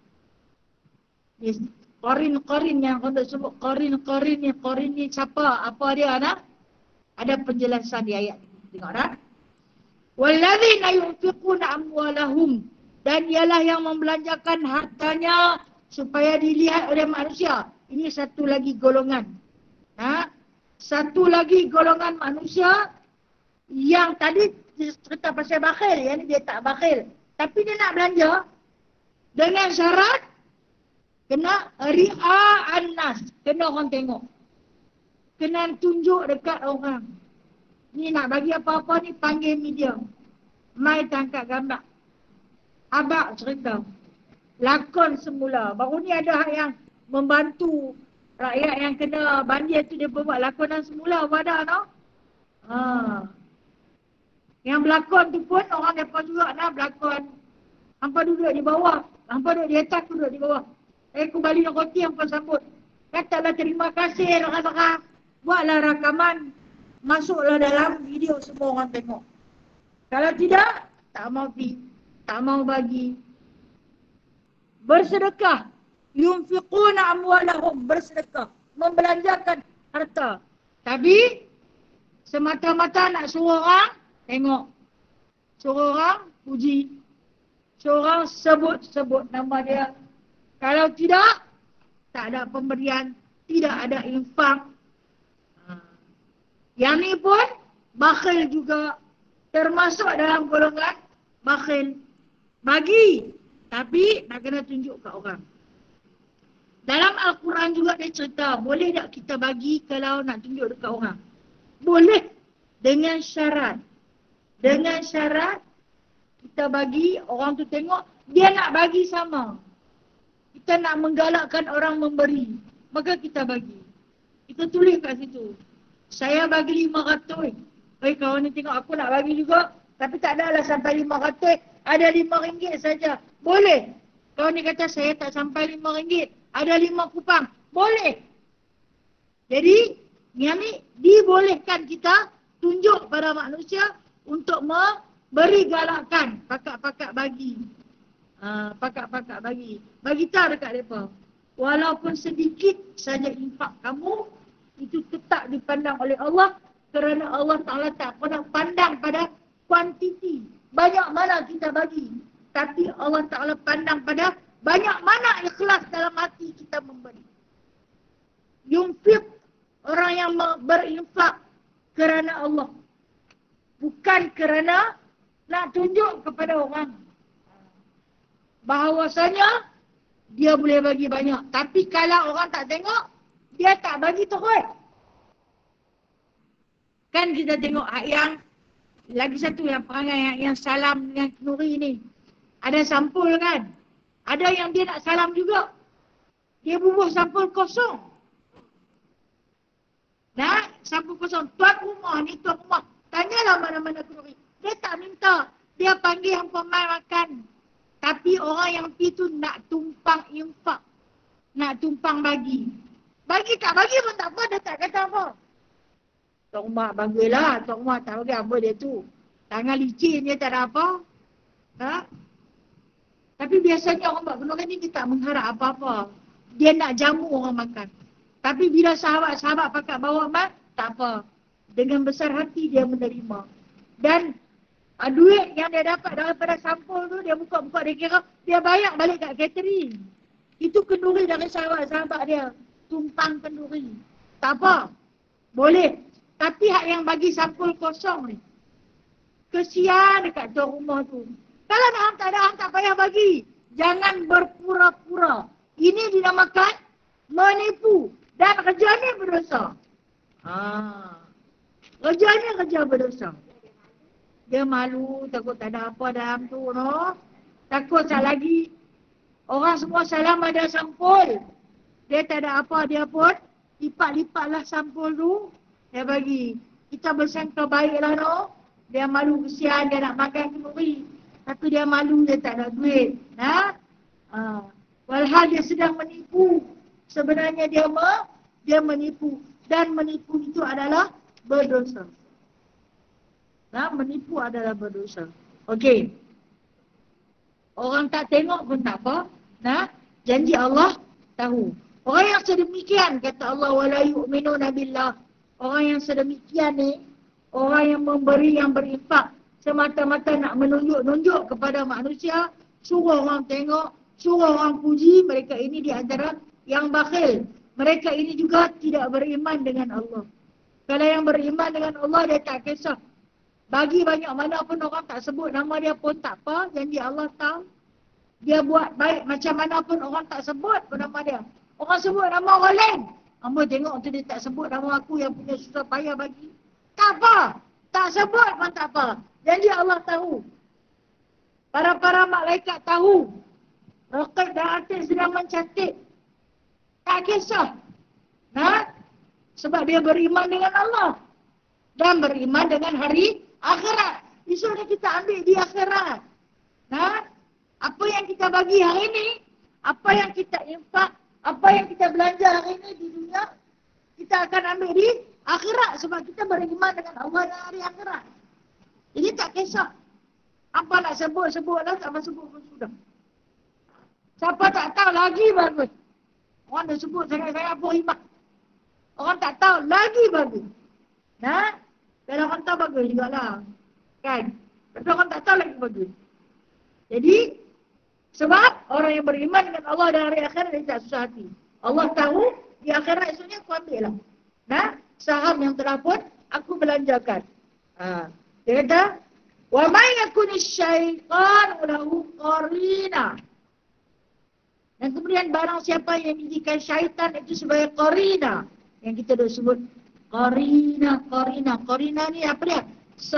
Qarin yang kau sebut qarin ni siapa? Apa dia Ada penjelasan di ayat ni. Tengok walladzina yunfiquna amwalahum, dan ialah yang membelanjakan hartanya supaya dilihat oleh manusia. Ini satu lagi golongan. Satu lagi golongan manusia yang tadi cerita pasal bakhil. Yang ni dia tak bakhil. Tapi dia nak belanja dengan syarat kena ria'an nas. Kena orang tengok. Kena tunjuk dekat orang. Ni nak bagi apa-apa ni panggil media. Mai tangkap gambar. Abang cerita. Lakon semula. Baru ni ada yang membantu rakyat yang kena banjir tu, dia buat lakonan semula. Wadah Yang berlakon tu pun orang mereka juga berlakon. Hampa duduk di bawah. Hampa duduk di atas, aku duduk di bawah. Aku balik nak roti, hampa sambut. Katalah terima kasih, rakan-rakan. Buatlah rakaman. Masuklah dalam video, semua orang tengok. Kalau tidak, tak mau pergi. Tak mau bagi. Bersedekah. Yunfiquna amwalahum. Bersedekah. Membelanjakan harta. Tapi semata-mata nak suruh orang tengok. Suruh orang puji. Suruh orang sebut-sebut nama dia. Kalau tidak, tak ada pemberian. Tidak ada infak. Yang ni pun bakhil juga. termasuk dalam golongan bakhil. Bagi, tapi nak kena tunjuk ke orang. Dalam Al-Quran juga dia cerita, boleh tak kita bagi kalau nak tunjuk dekat orang? Boleh, dengan syarat. Dengan syarat, kita bagi, orang tu tengok, dia nak bagi sama. Kita nak menggalakkan orang memberi, maka kita bagi. Kita tulis kat situ. Saya bagi 500. Kawan ni tengok aku nak bagi juga, tapi tak adalah sampai 500, ada RM5 saja. Boleh. Kawan ni kata saya tak sampai RM5, ada 5 kupang. Boleh. Jadi, yang ni dibolehkan kita tunjuk pada manusia untuk memberi galakan. Pakat-pakat bagi. Pakat-pakat bagi. Bagi tahu dekat mereka. Walaupun sedikit saja infak kamu, itu tetap dipandang oleh Allah. Kerana Allah Ta'ala tak pernah pandang pada kuantiti. Banyak mana kita bagi. Tapi Allah Ta'ala pandang pada banyak mana ikhlas dalam hati kita memberi. Yunfiq, orang yang berinfak kerana Allah. Bukan kerana nak tunjuk kepada orang. Bahawasanya dia boleh bagi banyak. Tapi kalau orang tak tengok, dia tak bagi terus. Kan kita tengok yang lagi satu yang perangai yang salam dengan kenuri ni. Ada sampul kan? Ada yang dia nak salam juga. Dia bubuh sampul kosong. Nah, sampul kosong. Tuan rumah ni, tuan rumah. Tanyalah mana-mana kenuri. Dia tak minta. Dia panggil yang pemain makan. Tapi orang yang pergi tu nak tumpang infak. Nak tumpang bagi. Bagi tak bagi pun tak apa. Dia tak kata apa. Tuan rumah bagilah. Tuan rumah tak bagi apa dia tu. Tangan licin dia tak ada apa. Ha? Tapi biasanya orang buat kenuri ni dia tak mengharap apa-apa. Dia nak jamu orang makan. Tapi bila sahabat-sahabat pakat bawa mat, tak apa. Dengan besar hati dia menerima. Dan duit yang dia dapat daripada sampul tu, dia buka-buka, dia kira, dia bayar balik kat catering. Itu kenduri dari sahabat-sahabat dia. Tumpang kenduri. Tak apa. Boleh. Tapi hak yang bagi sampul kosong ni, kesian dekat tuan rumah tu. Kalau nak tak ada, hang tak payah bagi. Jangan berpura-pura. Ini dinamakan menipu. Dan kerja ni berdosa. Kerja ni kerja berdosa. Dia malu, takut tak ada apa dalam tu, no? Takut sekali lagi. Orang semua salam ada sampul. Dia tak ada apa, dia pun lipat-lipatlah sampul tu. Dia bagi. Kita bersangka baiklah, no? Dia malu kesian, dia nak makan kenduri. Tapi dia malu, dia tak ada duit. Walhal dia sedang menipu. Sebenarnya dia menipu. Dan menipu itu adalah berdosa. Menipu adalah berdosa. Okey. Orang tak tengok pun tak apa. Janji Allah tahu. Orang yang sedemikian, kata Allah, wala yu'minuna billah. Orang yang sedemikian ni, orang yang memberi, yang berinfak, semata-mata nak menunjuk-nunjuk kepada manusia, suruh orang tengok, suruh orang puji, mereka ini di antara yang bakhil. Mereka ini juga tidak beriman dengan Allah. Kalau yang beriman dengan Allah, dia tak kisah. Bagi banyak mana pun orang tak sebut nama dia pun tak apa, janji Allah tahu. Dia buat baik macam mana pun orang tak sebut pun nama dia. Orang sebut nama orang lain. Hamba tengok tu dia tak sebut nama aku yang punya susah payah bagi. Tak apa. Tak sebut pun tak apa. Janji Allah tahu. Para malaikat tahu. Raqib dan Atid sedang mencatat. Tak kisah. Sebab dia beriman dengan Allah. Dan beriman dengan hari akhirat. Esok kita ambil di akhirat. Apa yang kita bagi hari ini, apa yang kita infak, apa yang kita belanja hari ini di dunia, kita akan ambil di akhirat. Sebab kita beriman dengan Allah dan hari akhirat. Jadi tak kisah. Apa nak sebut-sebutlah, tak apa sebut pun sudah. Siapa tak tahu lagi bagus. Orang dah sebut sangat-sangat pun iman. Orang tak tahu lagi bagus. Kalau orang tahu bagus jugalah. Kan? Tapi orang tak tahu lagi bagus. Jadi, sebab orang yang beriman dengan Allah dan hari akhirat, dia tak susah hati. Allah tahu, di akhirat esoknya aku ambil lah. Saham yang telah pun, aku belanjakan. Dia kata, Wa may yakuni syaitan lahu qarina. Dan kemudian barang siapa yang menjadikan syaitan itu sebagai qarina, yang kita dah sebut qarina. Qarina ni apa dia?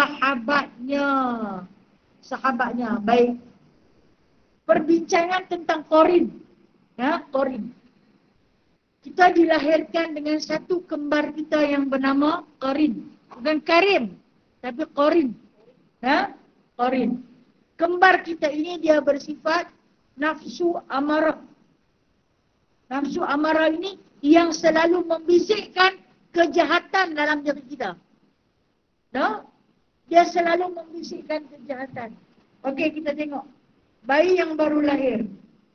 Sahabatnya. Baik. Perbincangan tentang qarin. Ya, qarin. Kita dilahirkan dengan satu kembar kita yang bernama qarin. Bukan Karim, tapi qarin. Ya, qarin. Kembar kita ini dia bersifat nafsu amarah. Nafsu amarah ini yang selalu membisikkan kejahatan dalam diri kita. No? Dia selalu membisikkan kejahatan. Okey, kita tengok. Bayi yang baru lahir.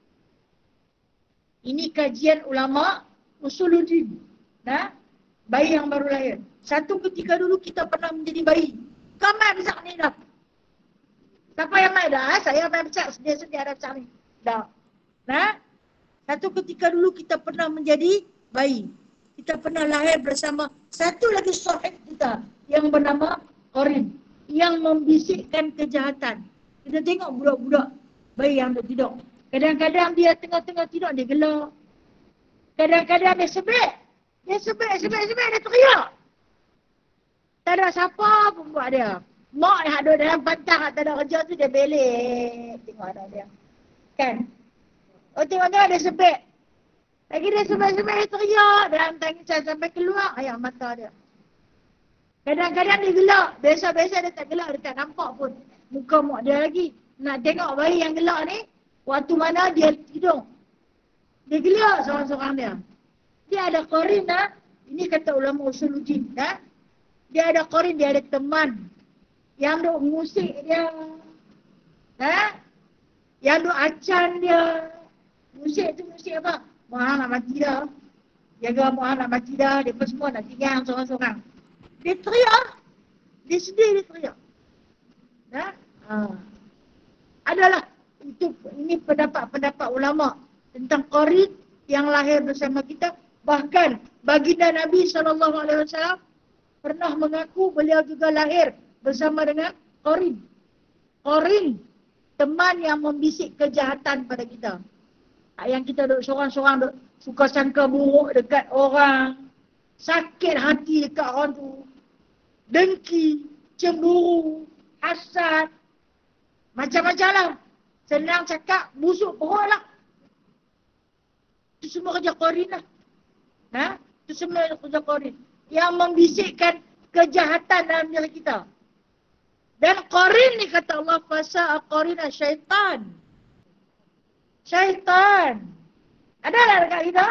Ini kajian ulama usuluddin. Nah, bayi yang baru lahir. Satu ketika dulu kita pernah menjadi bayi. Kau main besar ni dah. Siapa yang main dah? Saya main besar sedia-sedia dah besar ni. Dah. Nah, satu ketika dulu kita pernah menjadi bayi. Kita pernah lahir bersama satu lagi sahib kita yang bernama qarin, yang membisikkan kejahatan. Kita tengok budak-budak bayi yang dah tidur. Kadang-kadang dia tengah-tengah tidur dia gelak. Kadang-kadang dia sebek. Dia sebek, dia teriak. Tak ada siapa pun buat dia. Mak yang ada dalam pantang, tak ada kerja tu dia belik. Tengok anak dia. Kan? Oh, tengok-tengok dia sebek. Lagi dia sebek-sebek dia teriak. Dalam tangisan sampai keluar ayam mata dia. Kadang-kadang dia gelak. Biasa-biasa dia tak gelak. Dia tak nampak pun muka mak dia lagi. Nak tengok bayi yang gelak ni, waktu mana dia tidur. Dia gelak seorang-seorang dia. Dia ada qarin lah. Ini kata ulama usuluddin. Dia ada qarin, dia ada teman. Yang duk musik dia. Yang duk acan dia. Musik tu musik apa? Muhammad nak mati dah. Jaga Muhammad nak mati dah. Dia pun semua nak tinggal seorang-seorang. Dia teriak. Dia sedih, dia teriak. Adalah. Ini pendapat-pendapat ulama tentang qarin yang lahir bersama kita. Bahkan baginda Nabi SAW pernah mengaku beliau juga lahir bersama dengan qarin. Qarin, teman yang membisik kejahatan pada kita. Yang kita duduk seorang-seorang duduk suka sangka buruk dekat orang, sakit hati dekat orang tu, dengki, cemburu, hasad, macam-macam lah. Senang cakap, busuk perut lah. Itu semua kerja qarin lah. Itu semua kerja qarin. Yang membisikkan kejahatan dalam diri kita. Dan qarin ni kata Allah, fasa qarina syaitan. Syaitan. Ada lah dekat kita?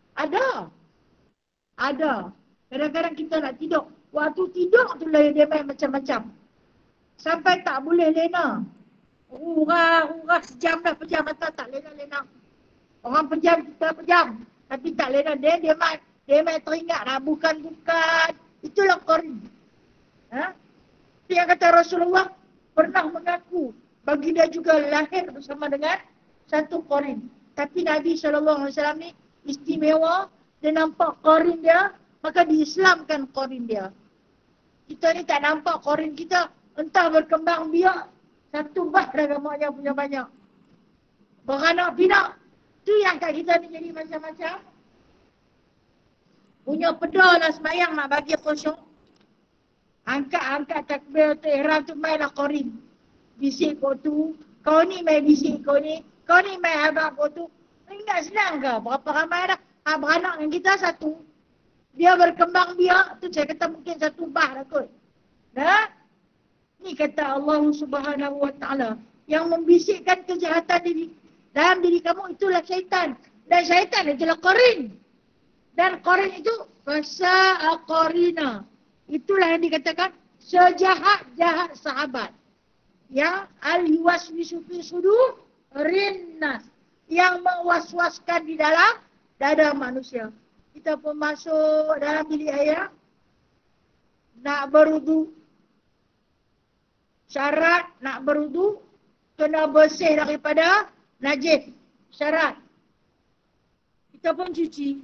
Ada. Kadang-kadang kita nak tidur. Waktu tidur tu lah dia main macam-macam. Sampai tak boleh lena. Urah sejam dah pejam mata tak lena. Orang pejam, kita pejam. Tapi tak lena. Dia main teringat lah. Bukan. Itulah qarin. Itu yang kata Rasulullah pernah mengaku baginda juga lahir bersama dengan satu qarin. Tapi Nabi SAW ni istimewa. Dia nampak qarin dia, maka diislamkan qarin dia. Kita ni tak nampak qarin kita. Entah berkembang biak. Satu bah dah gamaknya punya banyak. Beranak pinak. Tu yang kat kita ni jadi macam-macam. Punya pedal lah semayang nak bagi kosong. Angkat takbir tu ihram tu mainlah qarin. Bisik kau tu. Kau ni main bisik kau ni. Kau ni main abang kau tu. Ingat senang ke? Berapa ramai dah. Beranak dengan kita satu. Dia berkembang biak. Tu saya kata mungkin satu bah dah kot. Ni kata Allah Subhanahu Wa Taala yang membisikkan kejahatan dalam diri kamu itulah syaitan. Dan syaitan itulah qarin. Dan qarin itu fasa'a qarina. Itulah yang dikatakan sejahat-jahat sahabat. Ya, al-yuwaswisu fi sudurin nas. Yang mewaswaskan di dalam dada manusia. Kita pun masuk dalam bilik air. Nak berwudu. Syarat nak berwudu kena bersih daripada najis. Syarat. Kita pun cuci.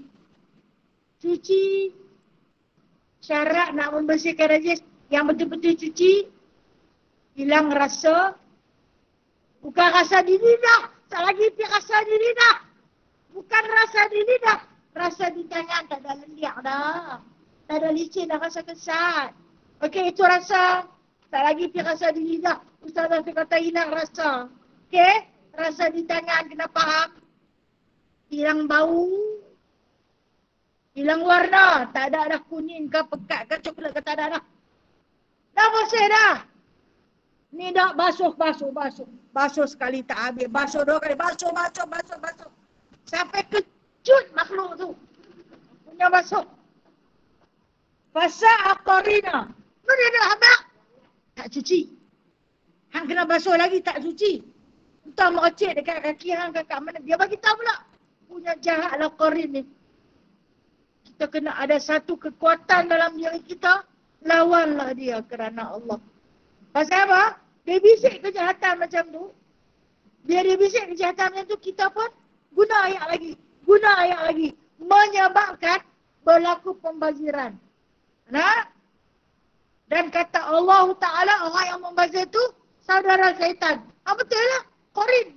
Syarat nak membersihkan najis yang betul-betul cuci. Hilang rasa, bukan rasa di lidah. Tak lagi rasa di lidah. Bukan rasa di lidah. Rasa di tangan tak ada lendiak dah. Tak ada licin dah, rasa kesat. Okey, itu rasa. Tak lagi rasa di lidah. Ustazah kata hilang rasa. Okey, rasa di tangan, kena faham. Hilang bau. Hilang warna. Tak ada dah kuning ke, pekat ke, coklat ke, tak ada dah. Dah bersih dah. Ni dah basuh. Basuh sekali tak habis. Basuh 2 kali. Basuh. Sampai kecut makhluk tu. Punya basuh. Fasa aqarina. Mana ada habak? Tak cuci. Hang kena basuh lagi tak cuci. Entah mercik dekat kaki hang ke kat mana. Dia bagi tahu pula. Punya jahat lah qarin ni. Kita kena ada satu kekuatan dalam diri kita. Lawanlah dia kerana Allah. Pasal apa? Dia bisik kejahatan macam tu. Biar dia bisik kejahatan macam tu, kita pun guna ayat lagi. Menyebabkan berlaku pembaziran. Nah? Dan kata Allah Ta'ala, orang yang membazir tu saudara syaitan. Betul lah. Qarin.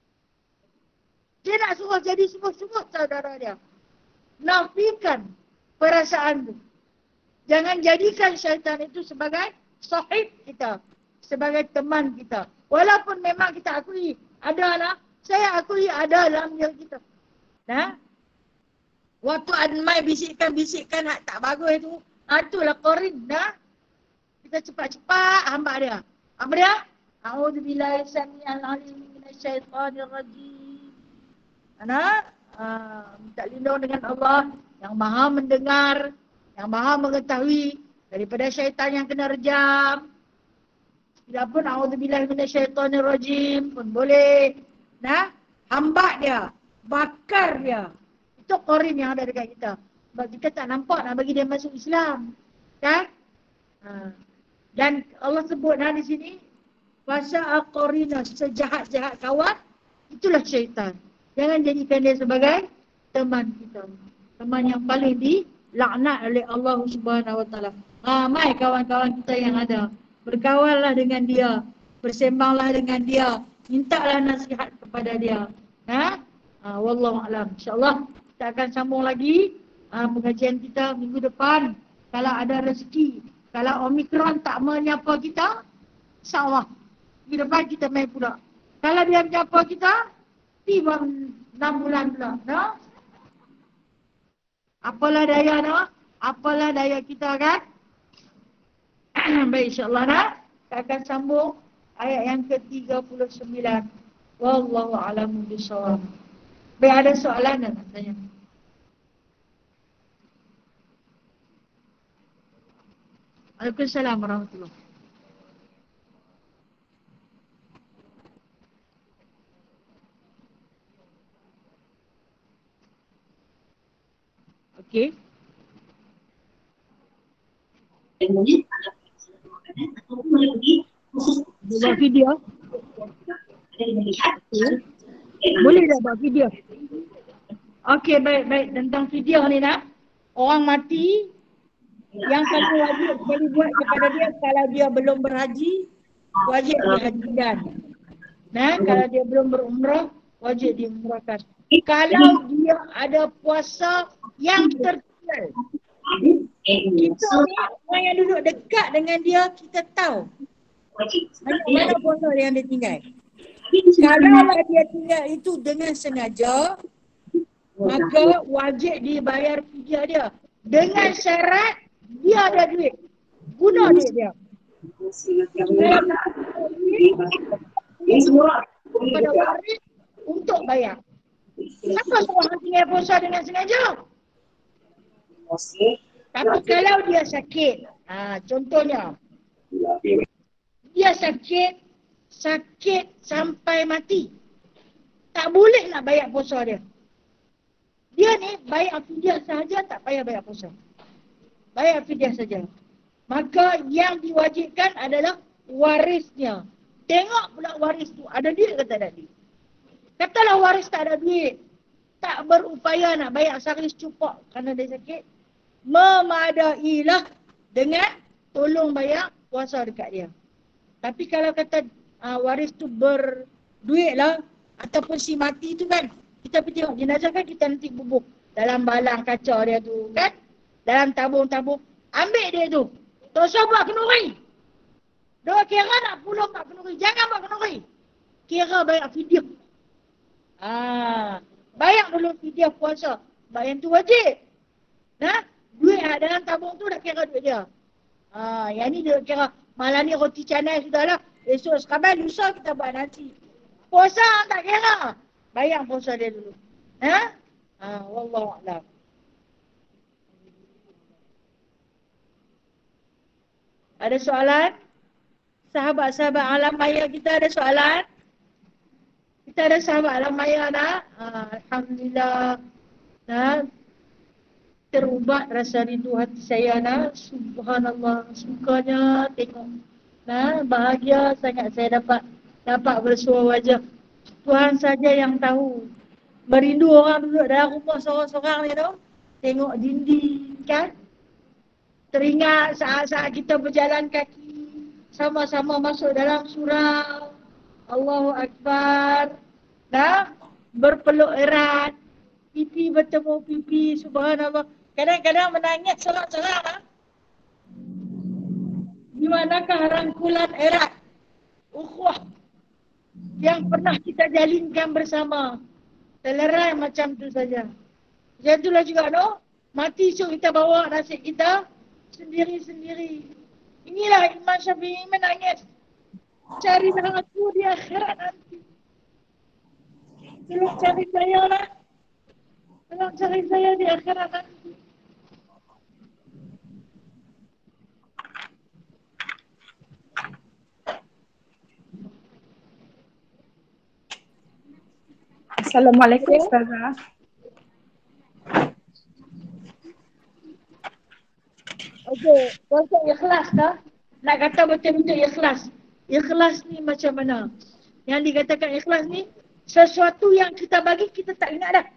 Dia nak suruh jadi semut-semut saudara dia. Nafikan perasaan tu. Jangan jadikan syaitan itu sebagai sahib kita. Sebagai teman kita. Walaupun memang kita akui adalah, saya akui ada dalam diri kita. Nah? Waktu Admai bisikkan tak bagus tu, itulah Qarin. Nah? Kita cepat-cepat hamba dia. Apa dia? A'udzubillahi samii'al 'aliim minasyaitonir rajiim. Nah? Minta lindung dengan Allah yang Maha mendengar, yang Maha mengetahui daripada syaitan yang kena rejam. Bila pun a'udzubillahi minasyaitonir rajim pun boleh. Nah, hamba dia, bakar dia. Itu Qarin yang ada dekat kita. Sebab kita tak nampak nak bagi dia masuk Islam. Kan? Dan Allah sebut di sini, fasa aqarina, sejahat-jahat kawan, itulah syaitan. Jangan jadikan dia sebagai teman kita. Teman yang paling dilaknat oleh Allah Subhanahu Wa Taala. Ramai kawan-kawan kita yang ada. Berkawanlah dengan dia. Bersembanglah dengan dia. Mintalah nasihat kepada dia. Wallahu a'lam. InsyaAllah kita akan sambung lagi pengajian kita minggu depan. Kalau ada rezeki. Kalau Omikron tak menyapa kita, insyaAllah minggu depan kita main pula. Kalau dia menyapa kita, tiba 6 bulan pula. Apalah daya kita kan? Baik, insyaAllah kita akan sambung ayat yang ke-39. Wallahu a'lamu bishawab. Baik, ada soalan nak tanya? Waalaikumsalam warahmatullahi. Okey. Buat video. Boleh dah buat video. Okey, baik. Tentang video ni nak. Orang mati. Yang satu wajib boleh buat kepada dia kalau dia belum berhaji. Wajib dihajikan. Kalau dia belum berumrah. Wajib diumrahkan. Kalau dia ada puasa yang tertinggal. Kita ni orang yang duduk dekat dengan dia, kita tahu mana puasa yang dia tinggal. Kalau dia tinggal itu dengan sengaja, maka wajib dibayar fidyah dia. Dengan syarat dia ada duit. Guna duit dia. Pada waris untuk bayar. Siapa suruh orang tinggal puasa dengan sengaja? Tapi kalau dia sakit, contohnya, dia sakit sampai mati. Tak boleh nak bayar puasa dia. Dia ni bayar fidyah sahaja, tak payah bayar puasa. Bayar fidyah saja. Maka yang diwajibkan adalah warisnya. Tengok pula waris tu ada duit ke tak ada duit. Katalah waris tak ada duit, tak berupaya nak bayar saris cupak kerana dia sakit, memadailah dengan tolong bayar puasa dekat dia. Tapi kalau kata waris tu berduit lah, ataupun si mati tu kan, kita pergi tengok jenazah kan, kita nanti bubuk dalam balang kaca dia tu kan, dalam tabung-tabung, ambil dia tu. Tak usah buat kenduri. Dia kira nak puluh kat kenduri, jangan buat kenduri. Kira bayar fidyah. Bayar dulu fidyah puasa. Bayar tu wajib. Nah, duit dalam tabung tu dah kira duit dia. Yang ni dia kira malam ni roti canai sudahlah. Esok sekabal lusa kita buat nasi. Puasa tak kira. Bayar puasa dia dulu. Wallahualam. Ada soalan? Sahabat-sahabat alam maya kita ada soalan? Kita ada sahabat alam maya tak? Alhamdulillah. Terubat rasa rindu hati saya nak. Subhanallah, sukanya tengok. Bahagia sangat saya dapat bersua wajah. Tuhan saja yang tahu. Merindu orang duduk dalam rumah seorang-seorang ni tu. Tengok dinding kan. Teringat saat-saat kita berjalan kaki. Sama-sama masuk dalam surau. Allahu Akbar. Berpeluk erat. Pipi bertemu pipi. Subhanallah. Kadang-kadang menangis seorang-seorang. Di manakah rangkulan erat ukhuwah yang pernah kita jalinkan bersama. Terlerai macam tu saja. Macam itulah juga mati esok kita bawa nasib kita sendiri-sendiri. Inilah Imam Syafi'i menangis. Carilah aku di akhirat nanti. Tolong cari saya lah. Tolong cari saya di akhirat nanti. Assalamualaikum Ustazah. Okey, konsep ikhlas tak? Nak kata betul-betul ikhlas. Ikhlas ni macam mana? Yang dikatakan ikhlas ni, sesuatu yang kita bagi kita tak ingat dah.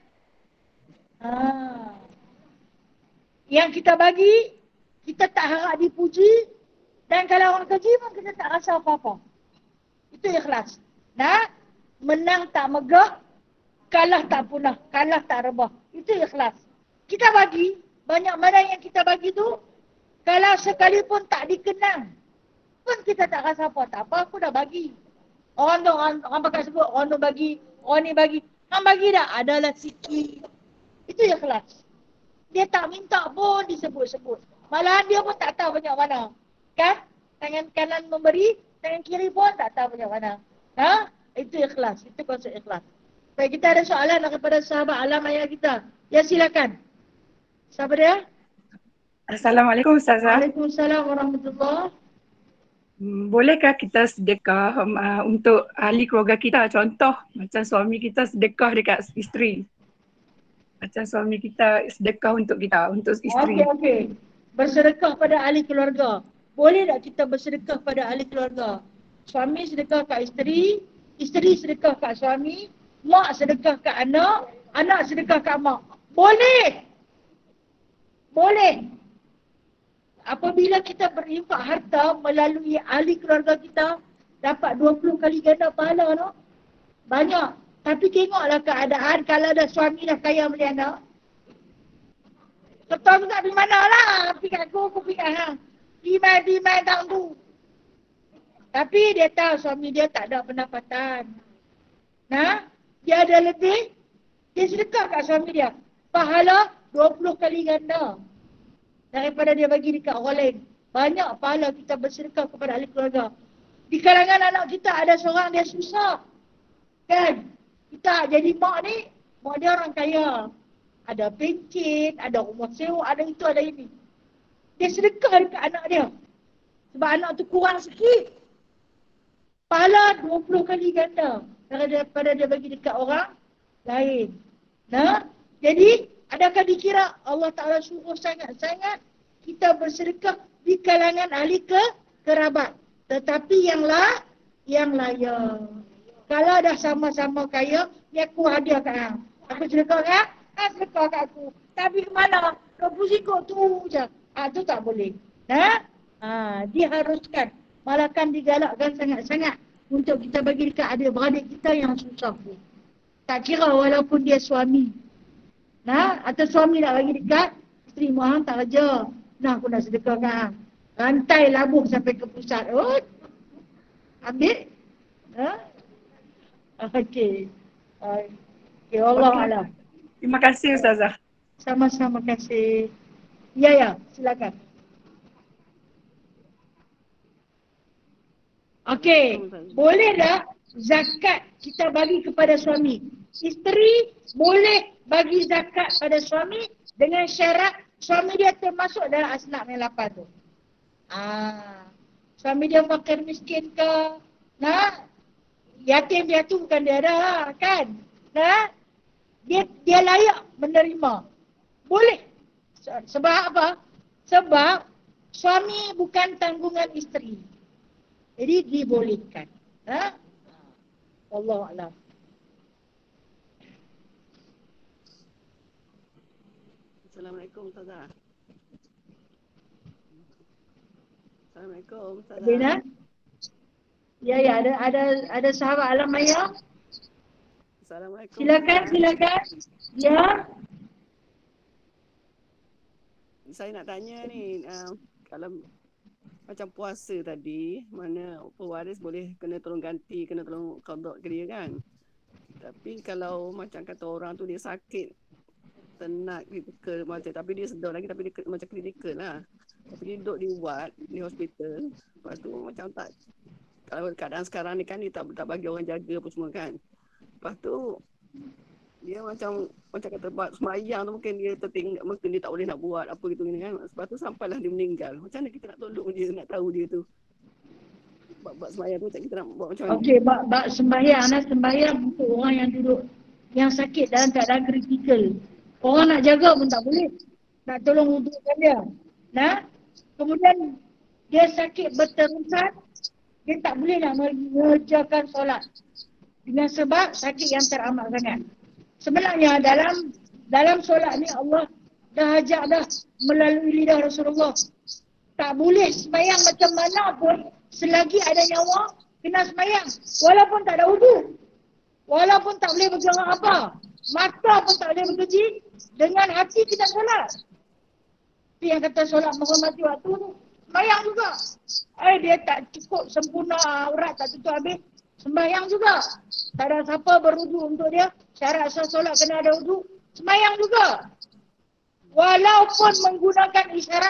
Yang kita bagi, kita tak harap dipuji. Dan kalau orang keji pun kita tak rasa apa-apa. Itu ikhlas. Menang tak megah, kalah tak punah, kalah tak rebah. Itu ikhlas. Kita bagi, banyak mana yang kita bagi tu, kalau sekalipun tak dikenang, pun kita tak rasa apa. Tak apa, aku dah bagi. Orang pakai sebut, orang tu bagi, orang ni bagi. Orang bagi dah, adalah sikit. Itu ikhlas. Dia tak minta pun disebut-sebut. Malahan dia pun tak tahu banyak mana. Kan? Tangan kanan memberi, tangan kiri pun tak tahu banyak mana. Itu ikhlas. Itu konsep ikhlas. Baik, kita ada soalan daripada sahabat alam ayah kita. Ya, silakan. Siapa dia? Assalamualaikum Ustazah. Waalaikumsalam warahmatullahi. Bolehkah kita sedekah untuk ahli keluarga kita? Contoh macam suami kita sedekah dekat isteri. Macam suami kita sedekah untuk kita, untuk isteri. Okey. Bersedekah pada ahli keluarga. Boleh tak kita bersedekah pada ahli keluarga? Suami sedekah kat isteri, isteri sedekah kat suami, mak sedekah kat anak, anak sedekah kat mak. Boleh. Boleh. Apabila kita berinfak harta melalui ahli keluarga kita, dapat 20 kali ganda pahala no? Banyak. Tapi tengoklah keadaan kalau ada suami dah kaya beli anak. Ketua tu tak pergi mana lah. Pergi kat aku pergi kat hang. Dimai tak tu. Tapi dia tahu suami dia tak ada pendapatan. Dia ada lebih, dia sedekah kat suami dia. Pahala 20 kali ganda. Daripada dia bagi dekat orang lain. Banyak pahala kita bersedekah kepada ahli keluarga. Di kalangan anak kita ada seorang dia susah. Kan? Kita jadi mak ni, mak dia orang kaya. Ada pencet, ada rumah sewa, ada itu, ada ini. Dia sedekah dekat anak dia. Sebab anak tu kurang sikit. Pahala 20 kali ganda. Daripada dia bagi dekat orang lain. Jadi, adakah dikira Allah Ta'ala suruh sangat-sangat kita bersedekah di kalangan ahli kerabat. Tetapi yang layak. Kalau dah sama-sama kaya, ni aku hadiah kat hang. Aku sedekah kat hang, sedekah kat aku. Tapi mana? 20 sikut tu je. Tu tak boleh. Diharuskan Malahkan digalakkan sangat-sangat untuk kita bagi dekat adik-beradik kita yang susah tu. Tak kira walaupun dia suami. Nah, atau suami nak bagi dekat, isteri mohon tak kerja. Nah, aku nak sedekahkan. Rantai labuh sampai ke pusat. Oh, ambil. Ha? Okey. Okey, Allah Okey. Alam. Terima kasih Ustazah. Sama-sama kasih. Ya, silakan. Okey, boleh tak zakat kita bagi kepada suami? Isteri boleh bagi zakat pada suami dengan syarat suami dia termasuk dalam asnaf yang 8 tu. Suami dia fakir miskin ke? Nah, yatim piatu bukan dia dah kan? Nah, dia layak menerima. Boleh. Sebab apa? Sebab suami bukan tanggungan isteri. Jadi dibolehkan. Ha? Allah Alam. Assalamualaikum Ustazah. Assalamualaikum Ustazah. Bina? Ya, ada sahabat Alam Maya. Assalamualaikum. Silakan. Ya. Saya nak tanya ni, kalau macam puasa tadi, mana pewaris boleh kena tolong ganti, kena tolong qada ke dia kan? Tapi kalau macam kata orang tu dia sakit, tenat kritikal macam, tapi dia sedar lagi, tapi dia macam kritikal lah. Tapi dia duduk di ward, di hospital. Lepas tu macam tak, kalau keadaan sekarang ni kan dia tak bagi orang jaga apa semua kan. Lepas tu dia macam kata buat semayang tu mungkin dia tertinggal, mungkin dia tak boleh nak buat apa gitu kan. Sebab tu sampailah dia meninggal. Macam mana kita nak tolong dia, nak tahu dia tu buat semayang tu, kita nak buat macam mana? Okey, bab sembahyang untuk orang yang duduk, yang sakit dalam keadaan kritikal. Orang nak jaga pun tak boleh. Nak tolong wudukkan dia. Nah, kemudian dia sakit berterusan, dia tak boleh nak mengerjakan solat. Dengan sebab sakit yang teramat sangat. Sebenarnya dalam solat ni Allah dah ajak dah melalui lidah Rasulullah. Tak boleh sembahyang macam mana pun selagi ada nyawa kena sembahyang. Walaupun tak ada wudu. Walaupun tak boleh bergerak apa. Mata pun tak boleh berkeji. Dengan hati kita solat. Itu yang kata solat menghormati waktu tu. Sembahyang juga. Dia tak cukup sempurna aurat tak tutup habis. Sembahyang juga. Tak ada siapa berwudu untuk dia. Syarat sah solat kena ada wudu. Sembahyang juga. Walaupun menggunakan isyarat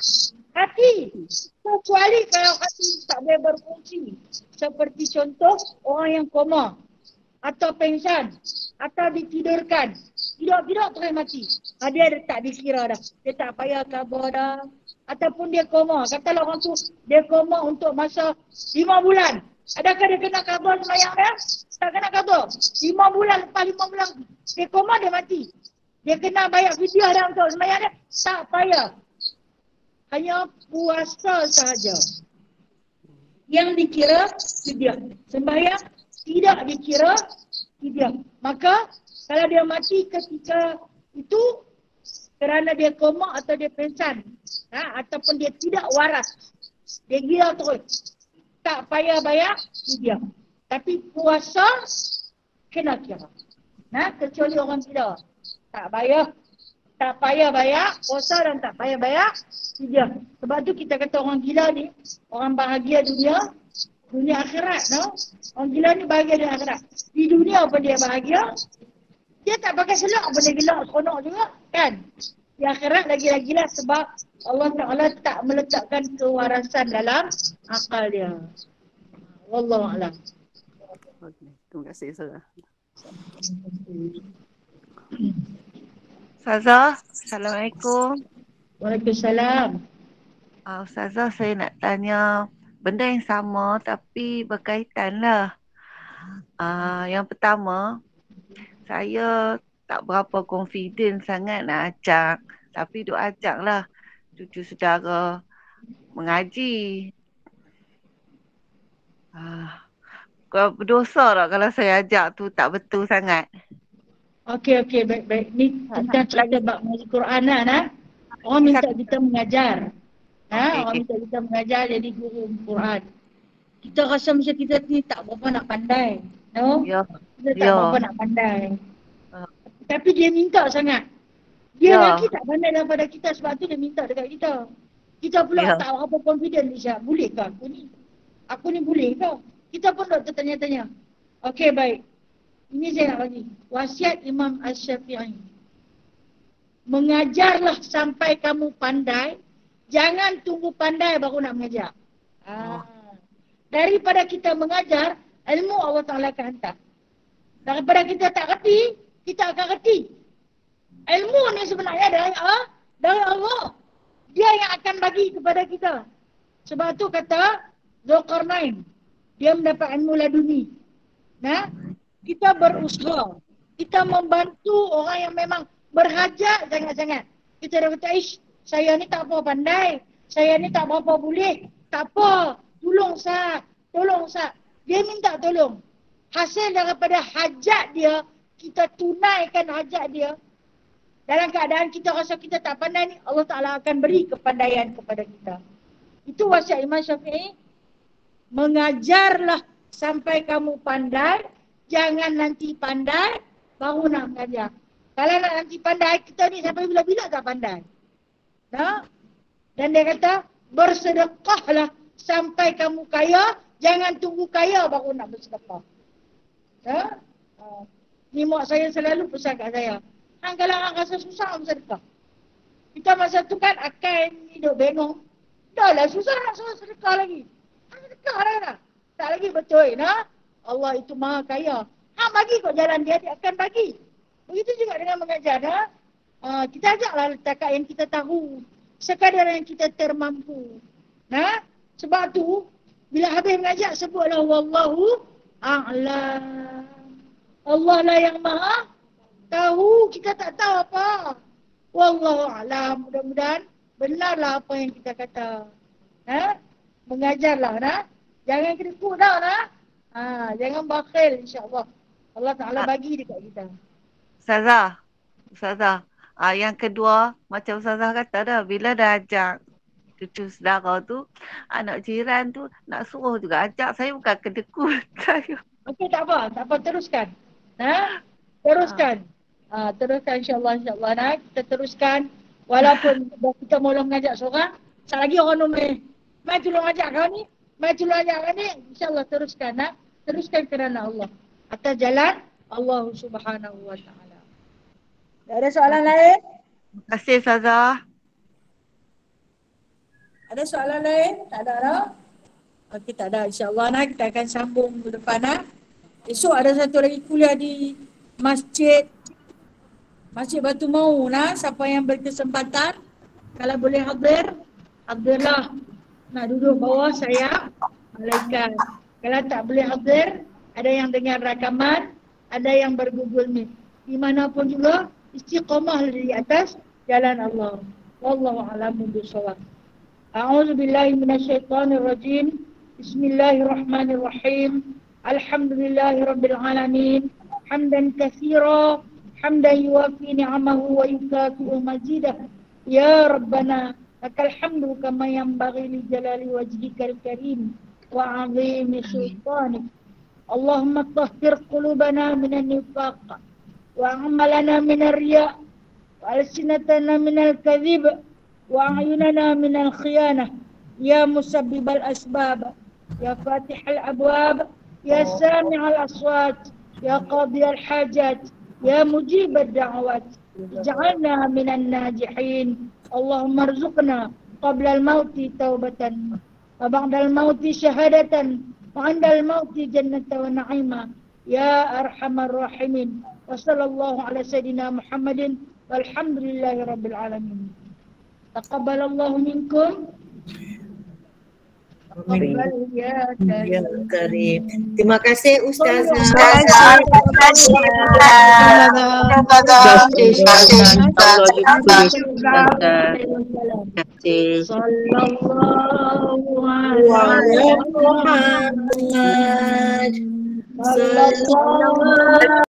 hati. Kecuali kalau hati tak boleh berfungsi. Seperti contoh orang yang koma. Atau pengsan. Atau ditidurkan. Tidak terus mati. Dia tak dikira dah. Dia tak payah khabar dah. Ataupun dia koma. Katalah orang tu dia koma untuk masa 5 bulan. Adakah dia kena khabar sembahyang dia? Tak kena khabar. 5 bulan, lepas 5 bulan dia koma, dia mati. Dia kena bayar fidyah dah untuk sembahyang dia? Tak payah. Hanya puasa sahaja yang dikira fidyah. Sembahyang tidak dikira fidyah. Maka kalau dia mati ketika itu kerana dia koma atau dia pingsan, ataupun dia tidak waras, dia gila terus, tak payah bayar fidyah. Tapi puasa kena kira. Kecuali orang gila, tak payah bayar puasa dan tak payah bayar fidyah. Sebab tu kita kata orang gila ni orang bahagia dunia akhirat, no? Orang gila ni bahagia dunia akhirat. Di dunia pun dia bahagia. Dia tak pakai selak pun dia gila, seronok juga kan. Di akhirat lagi-lagi lah sebab Allah Ta'ala tak meletakkan kewarasan dalam akal dia. Wallahualam. Okay. Terima kasih Ustazah. Ustazah, Assalamualaikum. Waalaikumsalam. Ustazah, saya nak tanya benda yang sama tapi berkaitan lah. Yang pertama, saya tak berapa confident sangat nak ajak. Tapi duk ajak lah cucu saudara mengaji. Berdosa tak kalau saya ajak tu tak betul sangat? Okey, baik. Ni tentang cerita bab mengaji Quran lah. Orang minta kita mengajar. Orang minta kita mengajar jadi guru Quran. kita rasa macam kita ni tak berapa nak pandai. No? Ya. Kita tak berapa nak pandai. Ah. Tapi dia minta sangat. Dia Ya. lagi tak pandai daripada kita, sebab tu dia minta dekat kita. Kita pula Ya. tak berapa confident, Isha. Boleh ke aku ni? Aku ni boleh ke? Kita pun doktor tanya-tanya. Okey, baik. Ini saya nak bagi. Wasiat Imam Asy-Syafi'i. Mengajarlah sampai kamu pandai. Jangan tunggu pandai baru nak mengajar. Daripada kita mengajar, ilmu Allah Ta'ala akan hantar. Daripada kita tak reti, kita akan reti. Ilmu ni sebenarnya dari Allah. Dia yang akan bagi kepada kita. Sebab tu kata Zulkarnain, dia mendapat ilmu laduni. Nah, kita berusaha. Kita membantu orang yang memang berhajat sangat-sangat. Kita dah kata, saya ni tak apa pandai. Saya ni tak berapa boleh. Tak apa. Tolong Sat. Tolong Sat. Dia minta tolong. Hasil daripada hajat dia, kita tunaikan hajat dia. Dalam keadaan kita rasa kita tak pandai ni, Allah Ta'ala akan beri kepandaian kepada kita. Itu wasiat Imam Syafi'i. Mengajarlah sampai kamu pandai. Jangan nanti pandai, baru nak mengajar. Kalau nak nanti pandai, kita ni sampai bila-bila tak pandai. Nah? Dan dia kata, bersedekahlah sampai kamu kaya. Jangan tunggu kaya baru nak bersedekah. Nah? Ni mak saya selalu pesan kat saya. Kalau orang rasa susah, bersedekah. Kita masa tu kan akan hidup bengong. Dah lah susah nak suruh sedekah lagi. Sedekah lah. Tak lagi betul. Nah? Allah itu maha kaya. Bagi kok jalan dia akan bagi. Begitu juga dengan mengajar. Nah? Kita ajaklah letakkan yang kita tahu. Sekadar yang kita termampu. Nah? Sebab tu, bila habis mengajak, sebutlah Wallahu a'lam. Allah lah yang maha tahu, kita tak tahu apa. Wallahu a'lam. Mudah-mudahan benarlah apa yang kita kata. Mengajarlah. Jangan kerikut dah. Jangan bakhil, insyaAllah. Allah Ta'ala bagi dekat kita. Ustazah. Yang kedua, macam Ustazah kata dah, bila dah ajak cucu saudara tu, anak jiran tu nak suruh juga ajak. Saya bukan kedekut. Okey, tak apa, teruskan. Teruskan. Teruskan insyaAllah. Kita teruskan. Walaupun kita mula mengajak seorang, sekali lagi orang nombor. Mai tolong ajak kau ni. InsyaAllah teruskan. Teruskan kerana Allah. Atas jalan Allah Subhanahu Wa Ta'ala. Tak ada soalan lain? Terima kasih Ustazah. Ada soalan lain? Tak ada dah? Okey, tak ada. InsyaAllah kita akan sambung ke depan. Esok ada satu lagi kuliah di Masjid Batu Mau. Siapa yang berkesempatan, kalau boleh hadirlah. Nak duduk bawah saya, malaikat. Kalau tak boleh hadir, ada yang dengar rakaman, ada yang bergoogle meet. Di mana pun juga, istiqamah di atas jalan Allah. Wallahu a'lamu bishawab. A'udzu billahi minasyaitonir rajim. Bismillahirrahmanirrahim. Alhamdulillahirabbil alamin. Hamdan katsira, hamdan yuwafi ni'amahu wa yukafi'u mazidah. Ya Rabbana, lakal hamdu kama yanbaghi li jalali wajhikal karim wa 'azimi sultanik. Allahumma tahhir qulubana minan nifaq wa a'malana minar riya' wa alsinatana minal kadhib wa a'yunana minal khiyanah. Ya musabbibal asbab, ya fatihal abwab, ya sami'al aswat, ya qadiyal hajat, ya mujibad da'awat. Ij'alna minan najihin. Allahumma arzuqna qabla al-mauti taubatan wa ba'da al-mauti syahadatan wa 'inda al-mauti jannata wa na'ima. Ya arhamar rahimin. Wa sallallahu ala sayyidina Muhammadin walhamdulillahi rabbil alamin. Taqabbalallahu minkum. Taqabbal ya karim. Terima kasih Ustazah. Sallallahu alaihi wasallam.